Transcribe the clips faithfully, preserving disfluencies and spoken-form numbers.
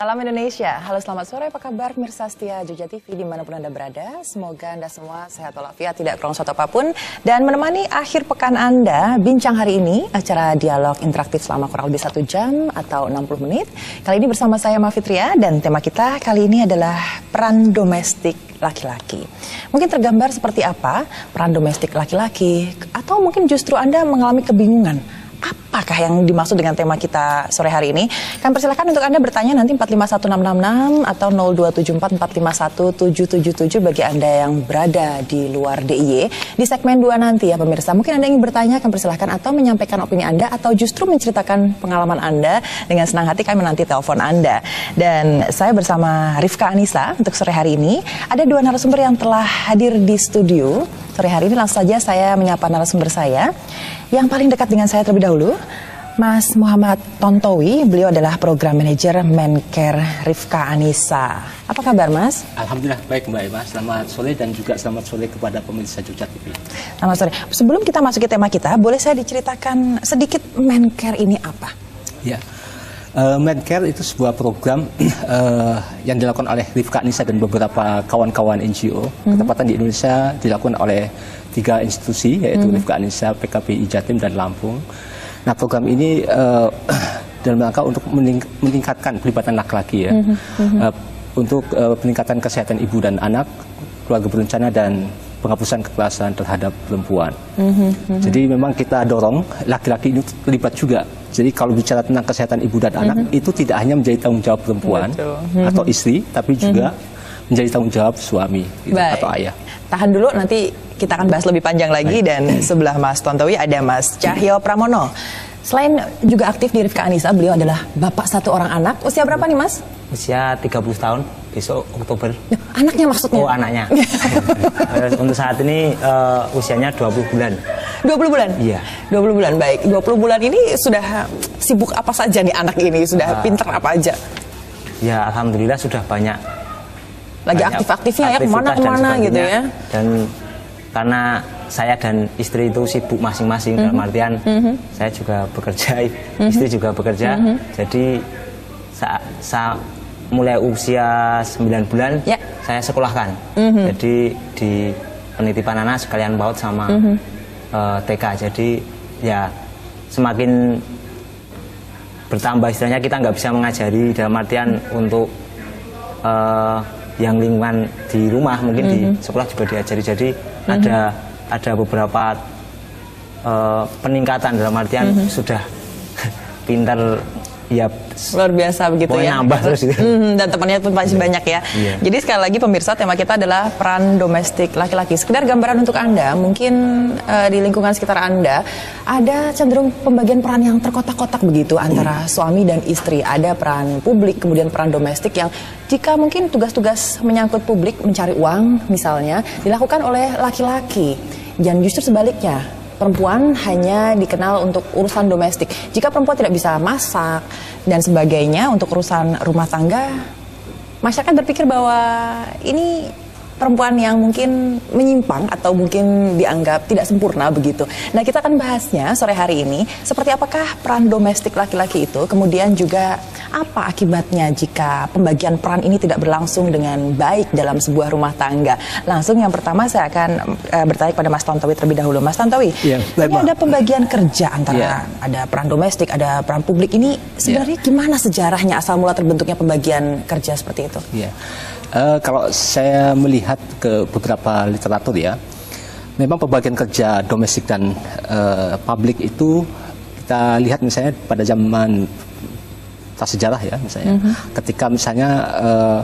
Salam Indonesia, halo selamat sore, apa kabar pemirsa setia Jogja T V dimanapun Anda berada. Semoga Anda semua sehat walafiat, tidak kurang suatu apapun. Dan menemani akhir pekan Anda, bincang hari ini, acara dialog interaktif selama kurang lebih satu jam atau enam puluh menit. Kali ini bersama saya Mafitria dan tema kita kali ini adalah peran domestik laki-laki. Mungkin tergambar seperti apa peran domestik laki-laki, atau mungkin justru Anda mengalami kebingungan. Apakah yang dimaksud dengan tema kita sore hari ini? Kami persilakan untuk Anda bertanya nanti empat lima satu enam enam enam atau nol dua tujuh empat empat lima satu tujuh tujuh tujuh bagi Anda yang berada di luar D I Y. Di segmen dua nanti ya pemirsa, mungkin Anda ingin bertanya, kami persilahkan atau menyampaikan opini Anda atau justru menceritakan pengalaman Anda. Dengan senang hati kami menanti telepon Anda. Dan saya bersama Rifka Anissa untuk sore hari ini. Ada dua narasumber yang telah hadir di studio. Sore hari ini langsung saja saya menyapa narasumber saya. Yang paling dekat dengan saya terlebih dahulu, Mas Muhammad Tontowi. Beliau adalah Program Manager Mencare Rifka Anissa. Apa kabar, Mas? Alhamdulillah baik, Mbak Eva. Selamat sore dan juga selamat sore kepada pemirsa Jogja T V. Selamat sore. Sebelum kita masuk ke tema kita, boleh saya diceritakan sedikit Mencare ini apa? Ya. Uh, Mencare itu sebuah program uh, yang dilakukan oleh Rifka Anissa dan beberapa kawan-kawan N G O. Mm-hmm. Ketepatan di Indonesia dilakukan oleh tiga institusi, yaitu mm-hmm. Rifka Anissa, P K P I Jatim, dan Lampung. Nah, program ini uh, dalam rangka untuk mening meningkatkan pelibatan laki-laki ya, mm-hmm. uh, untuk uh, peningkatan kesehatan ibu dan anak, keluarga berencana, dan penghapusan kekerasan terhadap perempuan. Mm-hmm. Jadi memang kita dorong laki-laki ini terlibat juga. Jadi kalau bicara tentang kesehatan ibu dan anak, mm-hmm. itu tidak hanya menjadi tanggung jawab perempuan mm-hmm. atau istri, tapi juga mm-hmm. menjadi tanggung jawab suami gitu, atau ayah. Tahan dulu, nanti kita akan bahas lebih panjang lagi. Baik. Dan sebelah Mas Tontowi ada Mas Cahyo Pramono. Selain juga aktif di Rifka Anissa, beliau adalah bapak satu orang anak. Usia berapa nih, Mas? Usia tiga puluh tahun, besok Oktober. Anaknya maksudnya? Oh, anaknya. Untuk saat ini uh, usianya dua puluh bulan. dua puluh bulan? Iya. dua puluh bulan, baik. dua puluh bulan ini sudah sibuk apa saja nih anak ini? Sudah uh, pinter apa aja? Ya, Alhamdulillah sudah banyak. Lagi aktif-aktifnya ya, kemana-kemana gitu ya? Dan karena saya dan istri itu sibuk masing-masing, mm-hmm. dalam artian mm-hmm. saya juga bekerja, mm-hmm. istri juga bekerja. Mm-hmm. Jadi saat, saat mulai usia sembilan bulan yeah. saya sekolahkan. Mm-hmm. Jadi di penitipan anak sekalian PAUD sama mm-hmm. uh, T K. Jadi ya semakin bertambah istilahnya, kita nggak bisa mengajari dalam artian untuk uh, yang lingkungan di rumah, mungkin mm-hmm. di sekolah juga diajari. Jadi mm-hmm. ada ada beberapa uh, peningkatan dalam artian mm-hmm. sudah pintar ya, luar biasa begitu ya, nambah terus gitu. Mm-hmm. Dan temannya pun masih yeah. banyak ya. Yeah. Jadi sekali lagi pemirsa, tema kita adalah peran domestik laki-laki. Sekedar gambaran untuk Anda, mungkin uh, di lingkungan sekitar Anda ada cenderung pembagian peran yang terkotak-kotak begitu antara mm. suami dan istri. Ada peran publik, kemudian peran domestik yang jika mungkin tugas-tugas menyangkut publik, mencari uang misalnya, dilakukan oleh laki-laki. Dan justru sebaliknya, perempuan hanya dikenal untuk urusan domestik. Jika perempuan tidak bisa masak dan sebagainya untuk urusan rumah tangga, masyarakat berpikir bahwa ini perempuan yang mungkin menyimpang atau mungkin dianggap tidak sempurna begitu. Nah, kita akan bahasnya sore hari ini, seperti apakah peran domestik laki-laki itu, kemudian juga apa akibatnya jika pembagian peran ini tidak berlangsung dengan baik dalam sebuah rumah tangga. Langsung yang pertama saya akan uh, bertanya kepada Mas Tontowi terlebih dahulu. Mas Tontowi, yeah, ini ada pembagian kerja antara yeah. ada peran domestik, ada peran publik. Ini sebenarnya yeah. gimana sejarahnya asal mula terbentuknya pembagian kerja seperti itu? Yeah. Uh, kalau saya melihat ke beberapa literatur ya, memang pembagian kerja domestik dan uh, publik itu kita lihat misalnya pada zaman prasejarah ya, misalnya mm-hmm. ketika misalnya uh,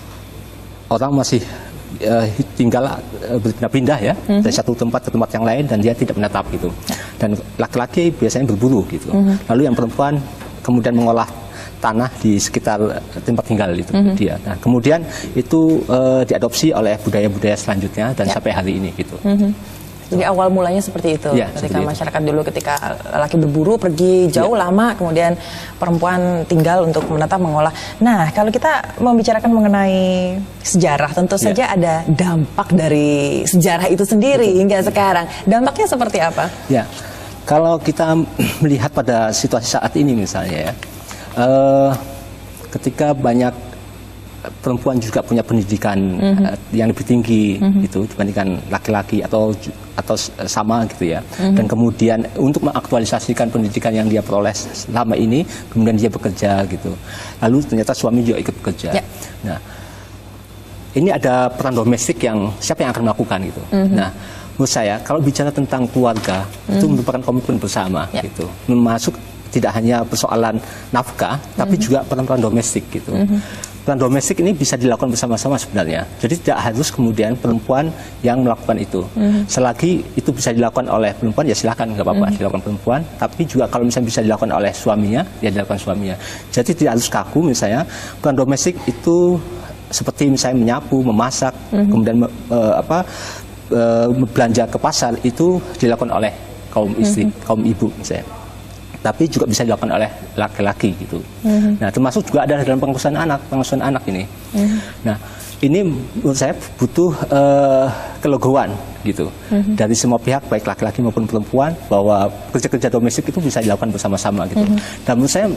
orang masih uh, tinggal uh, berpindah-pindah ya mm-hmm. dari satu tempat ke tempat yang lain dan dia tidak menetap gitu, dan laki-laki biasanya berburu gitu, mm-hmm. lalu yang perempuan kemudian mengolah tanah di sekitar tempat tinggal itu mm-hmm. dia. Nah, kemudian itu uh, diadopsi oleh budaya-budaya selanjutnya dan yeah. sampai hari ini gitu. Mm-hmm. Jadi awal mulanya seperti itu, yeah, ketika seperti masyarakat itu. Dulu ketika laki berburu pergi jauh yeah. lama, kemudian perempuan tinggal untuk menetap mengolah. Nah, kalau kita membicarakan mengenai sejarah, tentu yeah. saja ada dampak dari sejarah itu sendiri Betul. Hingga sekarang. Dampaknya seperti apa? Ya, kalau kita melihat pada situasi saat ini misalnya ya. Uh, ketika banyak perempuan juga punya pendidikan mm-hmm. uh, yang lebih tinggi mm-hmm. gitu dibandingkan laki-laki atau atau sama gitu ya. Mm-hmm. Dan kemudian untuk mengaktualisasikan pendidikan yang dia peroleh selama ini, kemudian dia bekerja gitu. Lalu ternyata suami juga ikut bekerja. Yeah. Nah, ini ada peran domestik yang siapa yang akan melakukan gitu. Mm-hmm. Nah, menurut saya kalau bicara tentang keluarga mm-hmm. itu merupakan komitmen bersama yeah. gitu. Masuk tidak hanya persoalan nafkah, mm-hmm. tapi juga peran-peran domestik gitu. Mm-hmm. Peran domestik ini bisa dilakukan bersama-sama sebenarnya. Jadi tidak harus kemudian perempuan yang melakukan itu. Mm-hmm. Selagi itu bisa dilakukan oleh perempuan, ya silakan, nggak apa-apa mm-hmm. dilakukan perempuan. Tapi juga kalau misalnya bisa dilakukan oleh suaminya, ya dilakukan suaminya. Jadi tidak harus kaku misalnya. Peran domestik itu seperti misalnya menyapu, memasak, mm-hmm. kemudian uh, apa uh, belanja ke pasar itu dilakukan oleh kaum istri, mm-hmm. kaum ibu misalnya. Tapi juga bisa dilakukan oleh laki-laki gitu. Mm-hmm. Nah, termasuk juga ada dalam pengasuhan anak, pengasuhan anak ini. Mm-hmm. Nah, ini menurut saya butuh uh, kelegoan gitu mm-hmm. dari semua pihak, baik laki-laki maupun perempuan, bahwa kerja-kerja domestik itu bisa dilakukan bersama-sama gitu. Mm-hmm. Dan menurut saya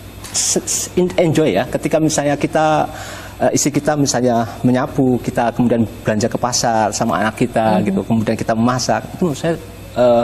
enjoy ya, ketika misalnya kita uh, istri kita misalnya menyapu, kita kemudian belanja ke pasar sama anak kita mm-hmm. gitu, kemudian kita memasak, itu menurut saya uh,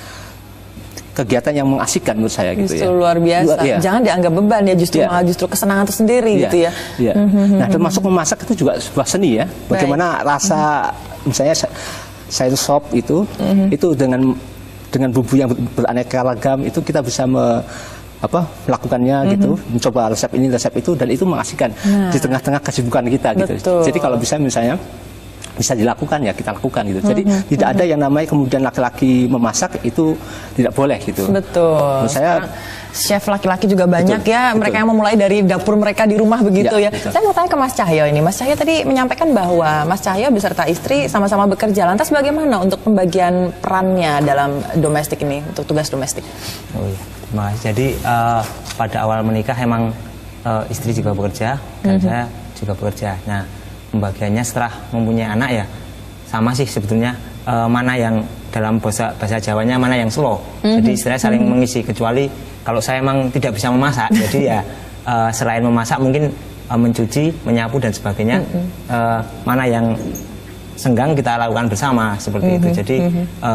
kegiatan yang mengasihkan menurut saya gitu justru ya. Luar biasa. Ya. Jangan dianggap beban ya, justru ya. malah justru kesenangan tersendiri ya. gitu ya. ya. Mm-hmm. Nah, termasuk memasak itu juga sebuah seni ya. Bagaimana Baik. rasa mm-hmm. misalnya sayur sop itu mm-hmm. itu dengan dengan bumbu yang beraneka ragam itu kita bisa me, apa melakukannya mm-hmm. gitu, mencoba resep ini resep itu, dan itu mengasihkan nah. di tengah-tengah kesibukan kita gitu. Betul. Jadi kalau bisa misalnya bisa dilakukan ya kita lakukan gitu. Jadi mm-hmm. tidak ada yang namanya kemudian laki-laki memasak itu tidak boleh gitu. Betul. Menurut saya chef laki-laki juga banyak betul, ya, betul. mereka yang memulai dari dapur mereka di rumah begitu ya. ya. Saya mau tanya ke Mas Cahyo ini. Mas Cahyo tadi menyampaikan bahwa Mas Cahyo beserta istri sama-sama bekerja. Lantas bagaimana untuk pembagian perannya dalam domestik ini, untuk tugas domestik? Oh iya, Mas. Jadi uh, pada awal menikah emang uh, istri juga bekerja dan mm-hmm. saya juga bekerja. Nah, pembagiannya setelah mempunyai anak ya sama sih sebetulnya, e, mana yang dalam bahasa bahasa Jawanya mana yang slow. Mm-hmm. Jadi istilahnya saling mm-hmm. mengisi, kecuali kalau saya emang tidak bisa memasak jadi ya e, selain memasak mungkin e, mencuci, menyapu dan sebagainya, mm-hmm. e, mana yang senggang kita lakukan bersama seperti mm-hmm. itu. Jadi mm-hmm. e,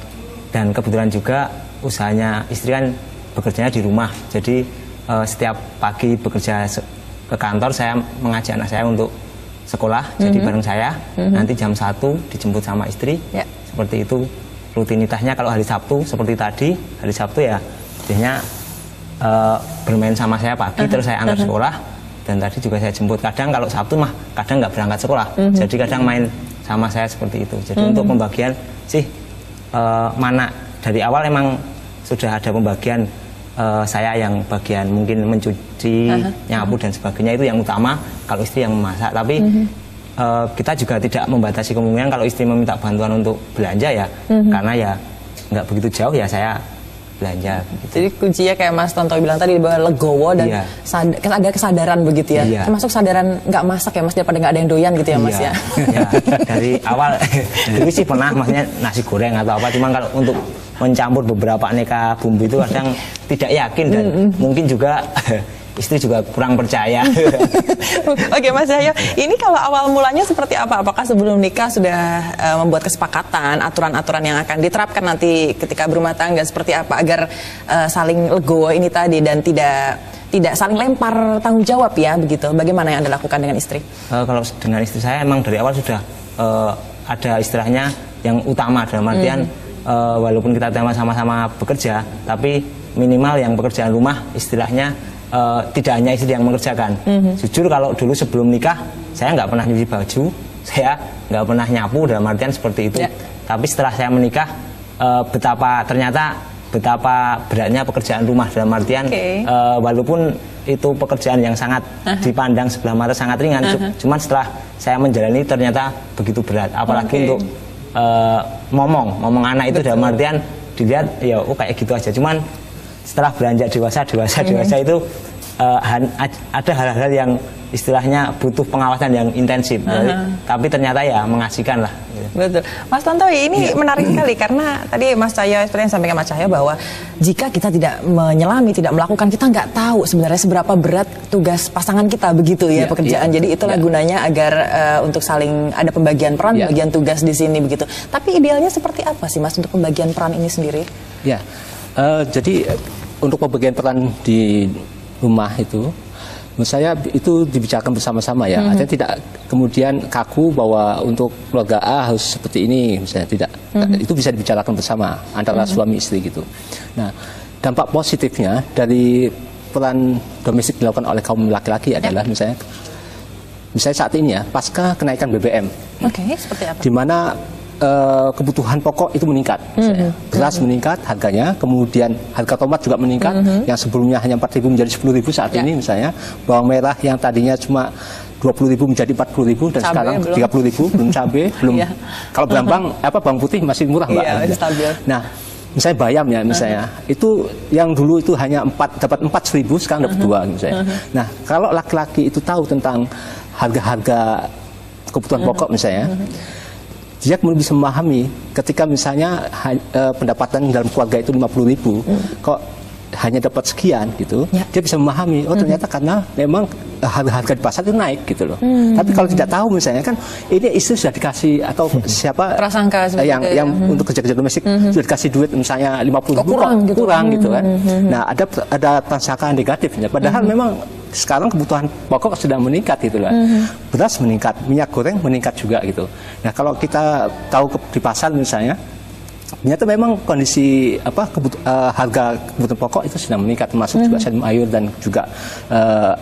dan kebetulan juga usahanya istri kan bekerjanya di rumah, jadi e, setiap pagi bekerja ke kantor, saya mengajak anak saya untuk sekolah, mm-hmm. jadi bareng saya, mm-hmm. nanti jam satu dijemput sama istri, yeah. seperti itu rutinitasnya. Kalau hari Sabtu seperti tadi, hari Sabtu ya biasanya uh, bermain sama saya pagi, uh-huh. terus saya antar uh-huh. sekolah, dan tadi juga saya jemput. Kadang kalau Sabtu mah kadang nggak berangkat sekolah, uh-huh. jadi kadang main sama saya seperti itu. Jadi uh-huh. untuk pembagian sih uh, mana dari awal emang sudah ada pembagian. Uh, saya yang bagian mungkin mencuci, uh-huh. nyapu dan sebagainya itu yang utama, kalau istri yang memasak. Tapi uh-huh. uh, kita juga tidak membatasi kemungkinan kalau istri meminta bantuan untuk belanja ya, uh-huh. karena ya nggak begitu jauh ya saya belanja. Gitu. Jadi kuncinya kayak Mas Tonto bilang tadi bahwa legowo dan iya. sad- ada kesadaran begitu ya, iya. termasuk sadaran nggak masak ya Mas, daripada nggak ada yang doyan gitu ya Mas iya. ya. ya. Dari awal dulu sih pernah maksudnya nasi goreng atau apa, cuma kalau untuk mencampur beberapa aneka bumbu itu kadang tidak yakin dan mm-hmm. mungkin juga istri juga kurang percaya. Oke Mas Cahyo, ini kalau awal mulanya seperti apa? Apakah sebelum nikah sudah uh, membuat kesepakatan aturan-aturan yang akan diterapkan nanti ketika berumah tangga seperti apa agar uh, saling legowo ini tadi dan tidak tidak saling lempar tanggung jawab ya begitu? Bagaimana yang Anda lakukan dengan istri? Uh, kalau dengan istri saya emang dari awal sudah uh, ada istilahnya yang utama dalam artian mm. Uh, walaupun kita sama-sama bekerja, tapi minimal yang pekerjaan rumah istilahnya uh, tidak hanya istri yang mengerjakan. Mm-hmm. Jujur kalau dulu sebelum nikah saya nggak pernah nyuci baju, saya nggak pernah nyapu dalam artian seperti itu. Yeah. Tapi setelah saya menikah, uh, betapa ternyata betapa beratnya pekerjaan rumah dalam artian okay. uh, walaupun itu pekerjaan yang sangat uh-huh. dipandang sebelah mata sangat ringan, uh-huh. cuman setelah saya menjalani ternyata begitu berat, apalagi okay. untuk Uh, ngomong, ngomong anak itu Betul. dalam artian dilihat ya oh kayak gitu aja. Cuman setelah beranjak dewasa, dewasa, mm-hmm. dewasa itu uh, han, ada hal-hal yang istilahnya butuh pengawasan yang intensif, uh-huh. Jadi, tapi ternyata ya mengasihkan lah. Betul, Mas Tontowi, ini ya. menarik sekali karena tadi Mas Cahyo seperti yang sampaikan Mas Cahyo bahwa jika kita tidak menyelami, tidak melakukan, kita nggak tahu sebenarnya seberapa berat tugas pasangan kita begitu ya, ya pekerjaan. Ya. Jadi itulah ya. gunanya agar uh, untuk saling ada pembagian peran, ya. pembagian tugas di sini begitu. Tapi idealnya seperti apa sih Mas untuk pembagian peran ini sendiri? Ya, uh, jadi untuk pembagian peran di rumah itu, menurut saya itu dibicarakan bersama-sama ya. Mm-hmm. Artinya tidak kemudian kaku bahwa untuk keluarga A harus seperti ini, misalnya tidak. Mm-hmm. Itu bisa dibicarakan bersama antara mm-hmm. suami istri gitu. Nah, dampak positifnya dari peran domestik dilakukan oleh kaum laki-laki adalah yeah. misalnya, misalnya saat ini ya, pasca kenaikan B B M. Oke, okay, seperti apa? Di mana Uh, kebutuhan pokok itu meningkat, mm-hmm. beras mm-hmm. meningkat harganya, kemudian harga tomat juga meningkat, mm-hmm. yang sebelumnya hanya empat ribu menjadi sepuluh ribu saat yeah. ini misalnya, bawang merah yang tadinya cuma dua puluh ribu menjadi empat puluh ribu dan cabai sekarang tiga puluh ribu, belum cabai, belum yeah. kalau berambang apa bawang putih masih murah Mbak. Yeah, stabil. Nah, misalnya bayam ya misalnya, uh-huh. itu yang dulu itu hanya empat dapat empat ribu sekarang dapat dua uh-huh. misalnya. Uh-huh. Nah, kalau laki-laki itu tahu tentang harga-harga kebutuhan uh-huh. pokok misalnya, uh-huh. dia kemudian bisa memahami ketika misalnya ha, e, pendapatan dalam keluarga itu lima puluh ribu, hmm. kok hanya dapat sekian gitu, ya. Dia bisa memahami, oh ternyata hmm. karena memang harga-harga di pasar itu naik gitu loh. Hmm. Tapi kalau tidak tahu misalnya kan, ini istri sudah dikasih atau hmm. siapa prasangka eh, yang yang hmm. untuk kerja-kerja domestik hmm. sudah dikasih duit misalnya lima puluh ribu, kurang, gitu. kurang hmm. gitu kan. Hmm. Nah ada ada prasangka negatifnya, padahal hmm. memang sekarang kebutuhan pokok sedang meningkat gitu lah. Mm-hmm. Beras meningkat, minyak goreng meningkat juga gitu. Nah kalau kita tahu ke, di pasar misalnya, ternyata memang kondisi apa kebut, uh, harga kebutuhan pokok itu sedang meningkat, termasuk mm-hmm. juga sayur mayur dan juga uh,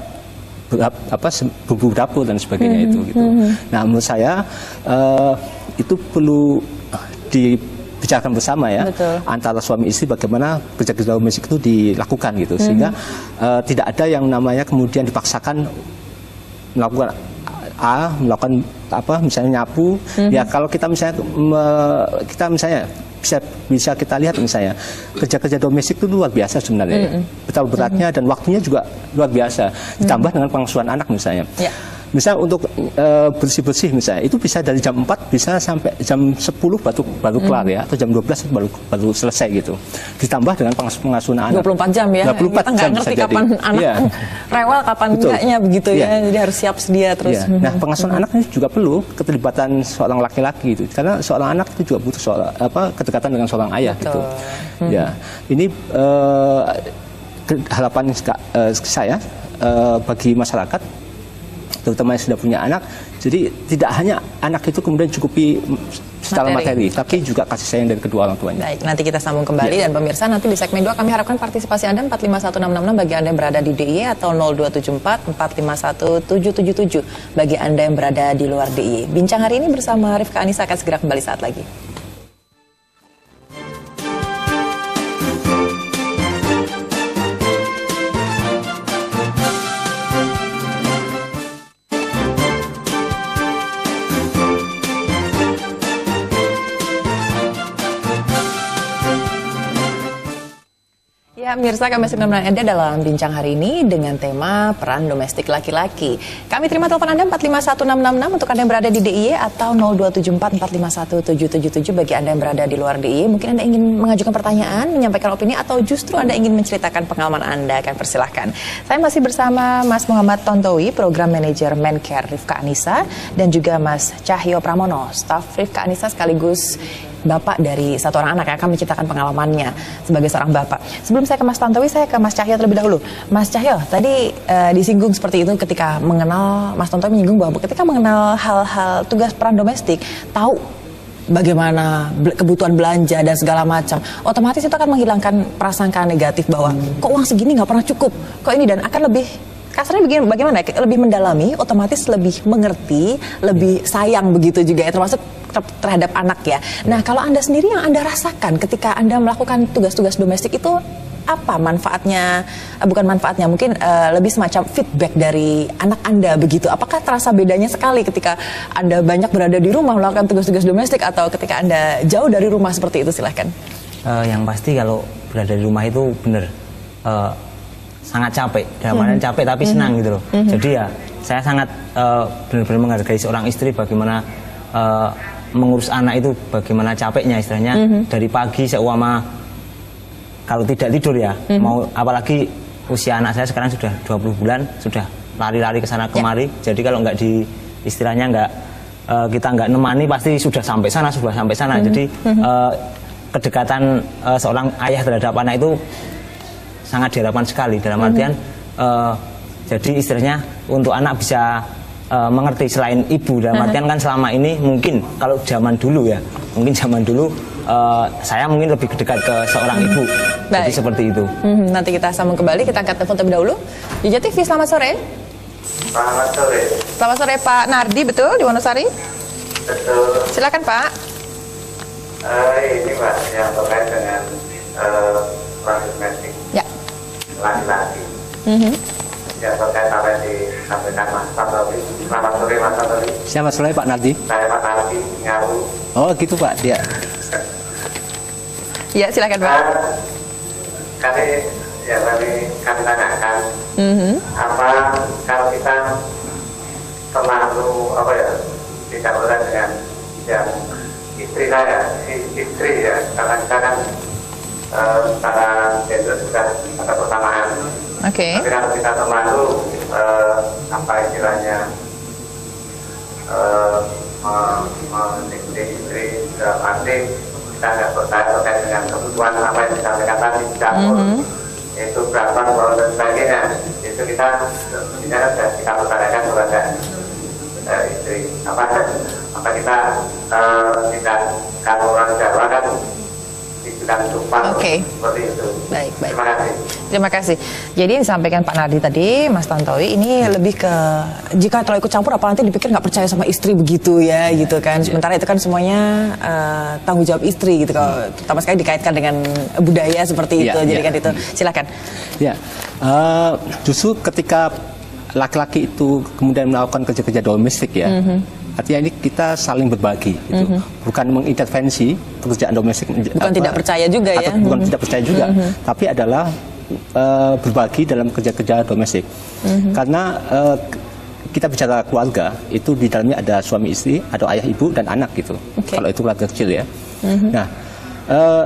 apa bumbu dapur dan sebagainya mm-hmm. itu gitu. Mm-hmm. Nah menurut saya uh, itu perlu di bicarakan bersama ya. Betul. Antara suami istri bagaimana kerja-kerja domestik itu dilakukan gitu, mm-hmm. sehingga uh, tidak ada yang namanya kemudian dipaksakan melakukan A, melakukan apa misalnya nyapu, mm-hmm. ya kalau kita misalnya me, kita misalnya bisa bisa kita lihat misalnya kerja-kerja domestik itu luar biasa sebenarnya, mm-hmm. betapa beratnya mm-hmm. dan waktunya juga luar biasa, ditambah mm-hmm. dengan pengasuhan anak misalnya. Yeah. Misal untuk uh, bersih-bersih misalnya, itu bisa dari jam empat bisa sampai jam sepuluh baru, baru kelar ya, atau jam dua belas baru, baru selesai gitu. Ditambah dengan pengasuhan anak. dua puluh empat jam ya, dua puluh empat kita nggak ngerti kapan jadi. anak yeah. rewel, kapan Betul. enggaknya begitu yeah. ya, jadi harus siap sedia terus. Yeah. Nah pengasuhan hmm. anak ini juga perlu keterlibatan seorang laki-laki itu, karena seorang anak itu juga butuh seorang, apa, kedekatan dengan seorang ayah. Betul. Gitu. Hmm. Ya, ini uh, harapan uh, saya uh, bagi masyarakat, terutama yang sudah punya anak, jadi tidak hanya anak itu kemudian cukupi secara materi, materi tapi juga kasih sayang dari kedua orang tuanya. Baik, nanti kita sambung kembali ya. Dan pemirsa, nanti di segmen dua kami harapkan partisipasi Anda empat lima satu enam enam enam bagi Anda yang berada di D I Y atau nol dua tujuh empat empat lima satu tujuh tujuh tujuh bagi Anda yang berada di luar D I Y. Bincang hari ini bersama Rifka Anissa akan segera kembali saat lagi. Ya, pemirsa, kami masih menemani Anda dalam bincang hari ini dengan tema peran domestik laki-laki. Kami terima telepon Anda empat lima satu enam enam enam untuk Anda yang berada di D I Y atau nol dua tujuh empat empat lima satu tujuh tujuh tujuh bagi Anda yang berada di luar D I Y. Mungkin Anda ingin mengajukan pertanyaan, menyampaikan opini, atau justru Anda ingin menceritakan pengalaman Anda, akan persilahkan. Saya masih bersama Mas Muhammad Tontowi, Program Manager Mencare Rifka Anissa, dan juga Mas Cahyo Pramono, staf Rifka Anissa sekaligus bapak dari satu orang anak yang akan menceritakan pengalamannya sebagai seorang bapak. Sebelum saya ke Mas Tontowi, saya ke Mas Cahyo terlebih dahulu. Mas Cahyo, tadi uh, disinggung seperti itu ketika mengenal, Mas Tontowi menyinggung bahwa ketika mengenal hal-hal tugas peran domestik, tahu bagaimana kebutuhan belanja dan segala macam, otomatis itu akan menghilangkan prasangka negatif bahwa kok uang segini nggak pernah cukup, kok ini, dan akan lebih kasarnya bagaimana, lebih mendalami, otomatis lebih mengerti, lebih sayang begitu juga ya, termasuk terhadap anak ya. Nah, kalau Anda sendiri yang Anda rasakan ketika Anda melakukan tugas-tugas domestik itu apa manfaatnya? Bukan manfaatnya, mungkin uh, lebih semacam feedback dari anak Anda begitu. Apakah terasa bedanya sekali ketika Anda banyak berada di rumah melakukan tugas-tugas domestik atau ketika Anda jauh dari rumah seperti itu? Silahkan. Uh, yang pasti kalau berada di rumah itu benar uh, sangat capek. Dalam mm-hmm. capek tapi senang mm-hmm. gitu loh. Mm-hmm. Jadi ya saya sangat uh, benar-benar menghargai seorang istri, bagaimana uh, mengurus anak itu bagaimana capeknya istilahnya. Mm-hmm. Dari pagi seumpama kalau tidak tidur ya, mm-hmm. mau apalagi usia anak saya sekarang sudah dua puluh bulan, sudah lari-lari ke sana kemari. Yeah. Jadi kalau nggak di istilahnya nggak uh, kita nggak nemani pasti sudah sampai sana, sudah sampai sana. Mm-hmm. Jadi uh, kedekatan uh, seorang ayah terhadap anak itu sangat diharapkan sekali dalam artian mm-hmm. uh, jadi istilahnya untuk anak bisa uh, mengerti selain ibu dalam artian kan selama ini mungkin kalau zaman dulu ya, mungkin zaman dulu uh, saya mungkin lebih dekat ke seorang ibu. Baik. Jadi seperti itu. Hmm, nanti kita sambung kembali, kita angkat telepon terlebih dahulu. Jogja T V, selamat sore. Selamat sore. Selamat sore Pak Nardi, betul di Wonosari? Betul. Silakan Pak. Uh, ini Pak yang terkait dengan uh, proses domestik. Ya. Laki-laki. Mm-hmm. Ya, terkait apa yang disampaikan Mas Tantowi. Selamat sore Mas Tantowi. Selamat sore Pak Nardi. Saya Pak Nardi, Ngawu. Oh gitu Pak, dia. Ya, silakan Pak. Uh, kami, ya kami, kami tanyakan, mm-hmm. apa kalau kita terlalu, apa ya, tidak boleh dengan yang istri saya, istri ya, karena kita kan uh, secara gender sudah ada persamaan. Oke. Okay. Tapi kalau kita terlalu uh, apa istilahnya mendikte istri dalam arti kita nggak percaya terkait dengan kebutuhan apa yang disampaikan tadi di dapur, mm-hmm. itu berapa bawah dan sebagainya, itu kita bicara sudah kita utarakan kepada uh, istri apa apa kita uh, tidak kalau orang Jawa kan dibilang sumpah. Oke. Seperti itu. Baik, baik. Terima kasih. Terima kasih. Jadi yang disampaikan Pak Nardi tadi, Mas Tantowi, ini lebih ke jika terlalu ikut campur, apa nanti dipikir nggak percaya sama istri begitu ya, ya gitu kan. Sementara ya. Itu kan semuanya uh, tanggung jawab istri gitu. Kalau terutama sekali dikaitkan dengan budaya seperti itu. Ya, Jadi ya. kan itu, silakan. Ya, uh, justru ketika laki-laki itu kemudian melakukan kerja-kerja domestik ya. Mm-hmm. Artinya ini kita saling berbagi, gitu. Mm-hmm. Bukan mengintervensi pekerjaan domestik. Bukan apa, tidak percaya juga ya. Bukan mm-hmm. tidak percaya juga, mm-hmm. tapi adalah uh, berbagi dalam kerja-kerja domestik. Mm-hmm. Karena uh, kita bicara keluarga, itu di dalamnya ada suami istri, ada ayah ibu dan anak gitu. Okay. Kalau itu keluarga kecil ya. Mm-hmm. Nah, uh,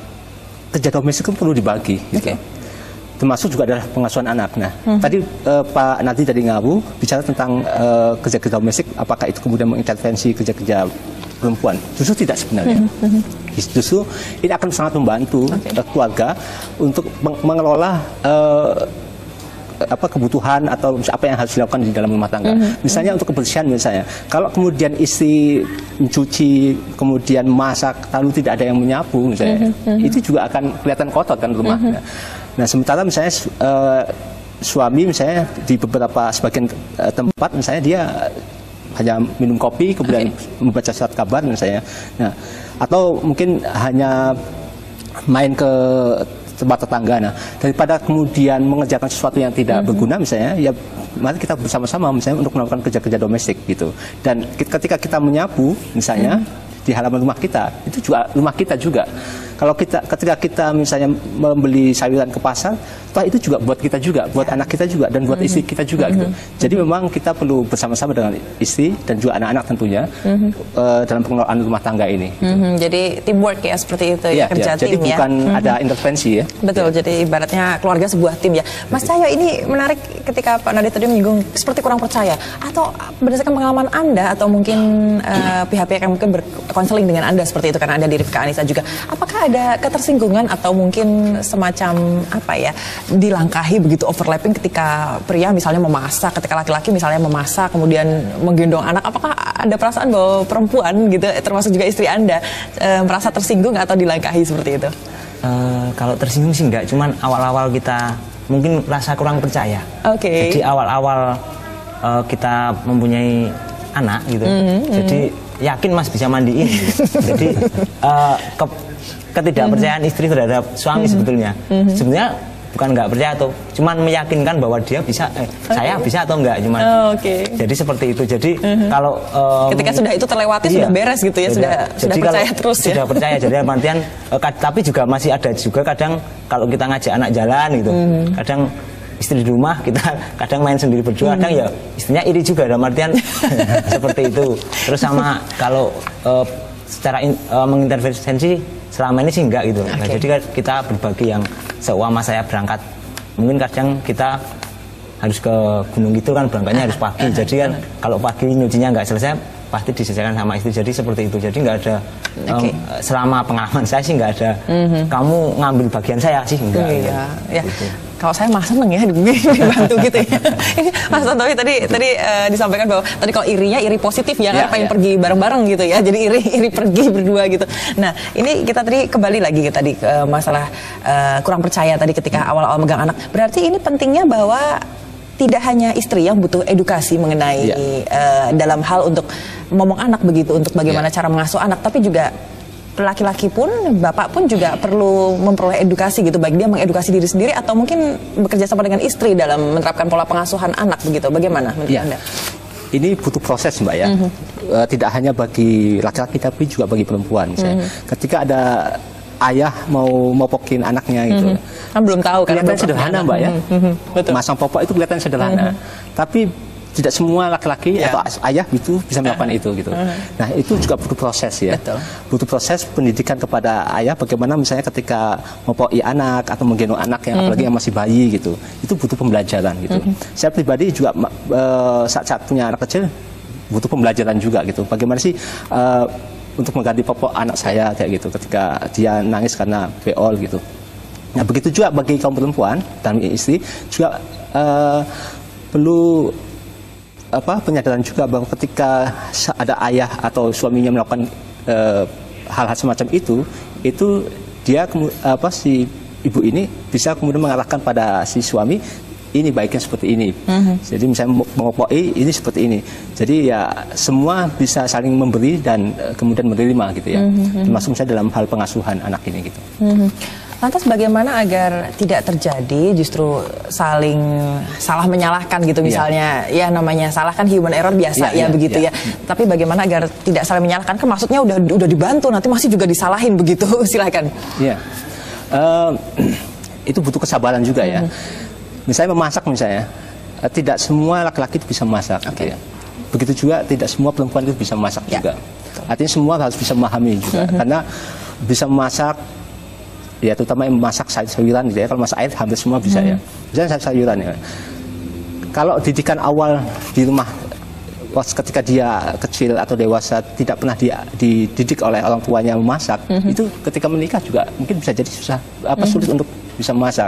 kerja domestik itu perlu dibagi. Gitu. Okay. Termasuk juga adalah pengasuhan anak. Nah, hmm. tadi uh, Pak Nardi dari Ngawu bicara tentang uh, kerja-kerja domestik, apakah itu kemudian mengintervensi kerja-kerja perempuan? Justru tidak sebenarnya. Hmm. Justru ini akan sangat membantu okay. uh, keluarga untuk meng mengelola uh, apa kebutuhan atau apa yang harus dilakukan di dalam rumah tangga. Mm-hmm. Misalnya untuk kebersihan misalnya. Kalau kemudian istri mencuci, kemudian masak, lalu tidak ada yang menyapu misalnya, mm-hmm. itu juga akan kelihatan kotor kan rumahnya. Mm-hmm. Nah, sementara misalnya uh, suami misalnya di beberapa sebagian uh, tempat misalnya dia hanya minum kopi kemudian okay. membaca surat kabar misalnya. Nah, atau mungkin hanya main ke tempat tetangga. Nah, daripada kemudian mengerjakan sesuatu yang tidak mm-hmm. berguna misalnya, ya mari kita bersama-sama misalnya untuk melakukan kerja-kerja domestik gitu. Dan ketika kita menyapu misalnya mm-hmm. di halaman rumah kita, itu juga rumah kita juga. Kalau kita ketika kita misalnya membeli sayuran ke pasar, toh itu juga buat kita juga, buat anak kita juga dan buat mm-hmm. istri kita juga mm-hmm. gitu. Jadi memang kita perlu bersama-sama dengan istri dan juga anak-anak tentunya mm-hmm. uh, dalam pengelolaan rumah tangga ini. Gitu. Mm-hmm. Jadi teamwork ya seperti itu ya, ya kerja ya. tim jadi ya. bukan mm-hmm. ada intervensi ya. Betul. Ya. Jadi ibaratnya keluarga sebuah tim ya. Mas Cahyo, ini menarik ketika Pak Nardi tadi menyinggung seperti kurang percaya atau berdasarkan pengalaman Anda atau mungkin uh, pihak-pihak yang mungkin berkonseling dengan Anda seperti itu karena Anda di Rifka Anissa juga. Apakah ada ketersinggungan atau mungkin semacam apa ya dilangkahi begitu overlapping ketika pria misalnya memasak, ketika laki-laki misalnya memasak kemudian menggendong anak, apakah ada perasaan bahwa perempuan gitu termasuk juga istri Anda e, merasa tersinggung atau dilangkahi seperti itu? Uh, kalau tersinggung sih enggak, cuman awal-awal kita mungkin rasa kurang percaya. Oke. Okay. Jadi awal-awal uh, kita mempunyai anak gitu, mm-hmm, jadi mm-hmm. yakin Mas bisa mandiin. Gitu. Jadi uh, ke ketidakpercayaan mm-hmm. istri terhadap suami mm-hmm. sebetulnya mm-hmm. sebenarnya bukan nggak percaya tuh, cuman meyakinkan bahwa dia bisa eh okay. saya bisa atau enggak cuman oh, okay. jadi seperti itu. Jadi mm-hmm. kalau um, ketika sudah itu terlewati iya, sudah beres gitu ya, sudah sudah, sudah percaya terus ya, sudah percaya. Jadi artian uh, tapi juga masih ada juga kadang kalau kita ngajak anak jalan gitu mm-hmm. kadang istri di rumah, kita kadang main sendiri berdua, kadang ya istrinya iri juga dalam artian seperti itu. Terus sama kalau uh, secara in, uh, mengintervensi selama ini sih enggak gitu. Okay. Nah, jadi kita berbagi yang seumpama saya berangkat, mungkin kadang kita harus ke Gunung Kidul kan berangkatnya harus pagi. Jadi kan kalau pagi nyucinya nggak selesai pasti diselesaikan sama istri. Jadi seperti itu. Jadi nggak ada okay. um, selama pengalaman saya sih nggak ada. Mm-hmm. Kamu ngambil bagian saya sih enggak. Iya. Ya. Gitu. Kalau saya malah seneng ya dibantu gitu ya. Mas Tantowi tadi tadi uh, disampaikan bahwa tadi kalau irinya iri positif ya, kan ya, pengen ya. pergi bareng-bareng gitu ya. Jadi iri iri pergi berdua gitu. Nah ini kita tadi kembali lagi ke tadi ke masalah uh, kurang percaya tadi ketika awal-awal megang anak. Berarti ini pentingnya bahwa tidak hanya istri yang butuh edukasi mengenai ya. uh, dalam hal untuk ngomong anak begitu, untuk bagaimana ya. cara mengasuh anak, tapi juga laki-laki pun, bapak pun juga perlu memperoleh edukasi gitu, baik dia mengedukasi diri sendiri atau mungkin bekerja sama dengan istri dalam menerapkan pola pengasuhan anak begitu. Bagaimana menurut ya. Anda? Ini butuh proses Mbak ya, mm-hmm. uh, tidak hanya bagi laki-laki tapi juga bagi perempuan. Mm-hmm. Ketika ada ayah mau mopokin anaknya gitu, mm-hmm. kan belum tahu kan, kelihatan sederhana Mbak ya, mm-hmm. Betul. Masang popok itu kelihatan sederhana, mm-hmm. tapi tidak semua laki-laki yeah. atau ayah itu bisa melakukan uh-huh. itu gitu. Uh-huh. Nah itu juga butuh proses ya, Betul. butuh proses pendidikan kepada ayah. Bagaimana misalnya ketika mopoi anak atau menggendong anak yang uh-huh. apalagi yang masih bayi gitu, itu butuh pembelajaran gitu. Uh-huh. Saya pribadi juga uh, saat-saat punya anak kecil butuh pembelajaran juga gitu. Bagaimana sih uh, untuk mengganti popok anak saya kayak gitu ketika dia nangis karena beol gitu. Nah begitu juga bagi kaum perempuan dan istri juga uh, perlu apa penyadaran juga bahwa ketika ada ayah atau suaminya melakukan uh, hal-hal semacam itu, itu dia apa si ibu ini bisa kemudian mengarahkan pada si suami, ini baiknya seperti ini. Uh-huh. Jadi misalnya mengopoi ini seperti ini. Jadi ya semua bisa saling memberi dan uh, kemudian menerima gitu ya. Uh-huh. Termasuk misalnya dalam hal pengasuhan anak ini gitu. Uh-huh. Lantas bagaimana agar tidak terjadi justru saling salah menyalahkan gitu misalnya, yeah. ya namanya salah kan human error biasa yeah, ya yeah, begitu yeah. ya. Tapi bagaimana agar tidak saling menyalahkan? Kan maksudnya udah udah dibantu nanti masih juga disalahin begitu. Silakan. Iya. Yeah. Uh, itu butuh kesabaran juga ya. Mm-hmm. Misalnya memasak misalnya, tidak semua laki-laki itu bisa memasak. Okay. Gitu ya. Begitu juga tidak semua perempuan itu bisa memasak yeah. juga. Artinya semua harus bisa memahami juga, mm-hmm. karena bisa memasak. Ya terutama yang memasak sayur-sayuran gitu ya. Kalau masak air hampir semua bisa hmm. ya. Misalnya sayur-sayuran ya. Kalau didikan awal di rumah ketika dia kecil atau dewasa tidak pernah di, dididik oleh orang tuanya memasak, hmm. itu ketika menikah juga mungkin bisa jadi susah apa hmm. sulit untuk bisa memasak.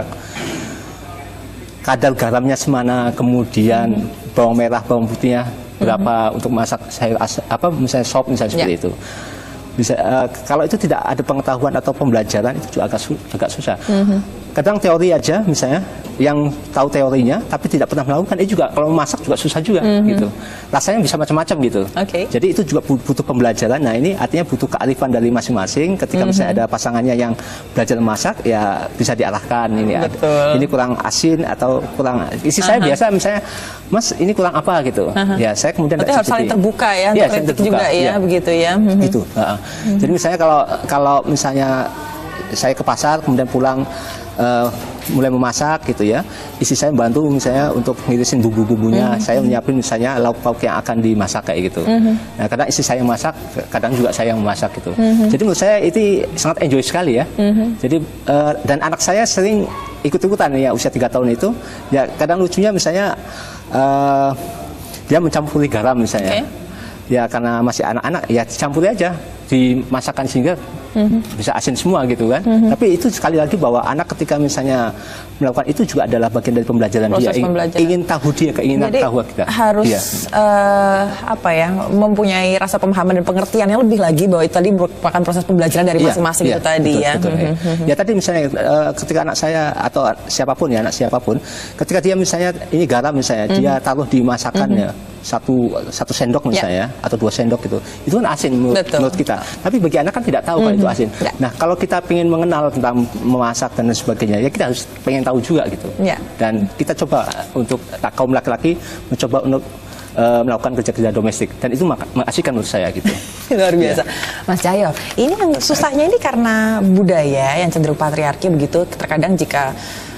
Kadar garamnya semana, kemudian hmm. bawang merah, bawang putihnya berapa hmm. untuk masak sayur apa misalnya sop misalnya seperti ya. itu. Bisa, uh, kalau itu tidak ada pengetahuan atau pembelajaran itu juga agak, su agak susah. Mm-hmm. Kadang teori aja misalnya, yang tahu teorinya tapi tidak pernah melakukan, itu juga kalau memasak juga susah juga mm-hmm. gitu. Rasanya bisa macam-macam gitu. Okay. Jadi itu juga butuh pembelajaran. Nah ini artinya butuh kearifan dari masing-masing. Ketika mm-hmm. misalnya ada pasangannya yang belajar memasak, ya bisa diarahkan ini. Betul. Ini kurang asin atau kurang. Isi uh-huh. saya biasa misalnya, Mas ini kurang apa gitu. Uh-huh. Ya saya kemudian. Berarti harus saling terbuka ya, ya untuk kritik juga ya, ya begitu ya. Mm-hmm. Gitu. Uh-huh. Mm-hmm. Jadi misalnya kalau kalau misalnya saya ke pasar kemudian pulang. Uh, mulai memasak gitu ya, istri saya bantu misalnya untuk ngirisin bumbu-bumbunya, mm-hmm. saya menyiapin misalnya lauk-lauk yang akan dimasak kayak gitu. Mm-hmm. Nah kadang istri saya yang masak, kadang juga saya yang memasak gitu. Mm-hmm. Jadi menurut saya itu sangat enjoy sekali ya. Mm-hmm. Jadi uh, dan anak saya sering ikut-ikutan ya usia tiga tahun itu, ya kadang lucunya misalnya uh, dia mencampuri garam misalnya, okay. ya karena masih anak-anak ya campuri aja dimasakkan sehingga mm-hmm. bisa asin semua gitu kan. Mm-hmm. Tapi itu sekali lagi bahwa anak ketika misalnya melakukan itu juga adalah bagian dari pembelajaran. Proses dia pembelajaran. Ingin tahu dia keinginan Jadi, tahu kita. Harus ya. uh, apa ya mempunyai rasa pemahaman dan pengertian yang lebih lagi bahwa itu tadi merupakan proses pembelajaran dari masing-masing ya, itu ya, tadi betul, ya. Betul, mm-hmm. ya. Ya tadi misalnya uh, ketika anak saya atau siapapun ya anak siapapun, ketika dia misalnya ini garam misalnya mm-hmm. dia taruh di masakannya. Mm-hmm. satu satu sendok misalnya ya. atau dua sendok gitu, itu kan asin menurut, menurut kita. Tapi bagi anak kan tidak tahu mm-hmm. kalau itu asin. Ya. Nah kalau kita ingin mengenal tentang memasak dan sebagainya, ya kita harus pengen tahu juga gitu. Ya. Dan kita coba untuk kaum laki-laki mencoba untuk uh, melakukan kerja-kerja domestik dan itu mengasihkan menurut saya gitu. Luar biasa. Ya. Mas Cahyo, ini yang susahnya ini karena budaya yang cenderung patriarki begitu. Terkadang jika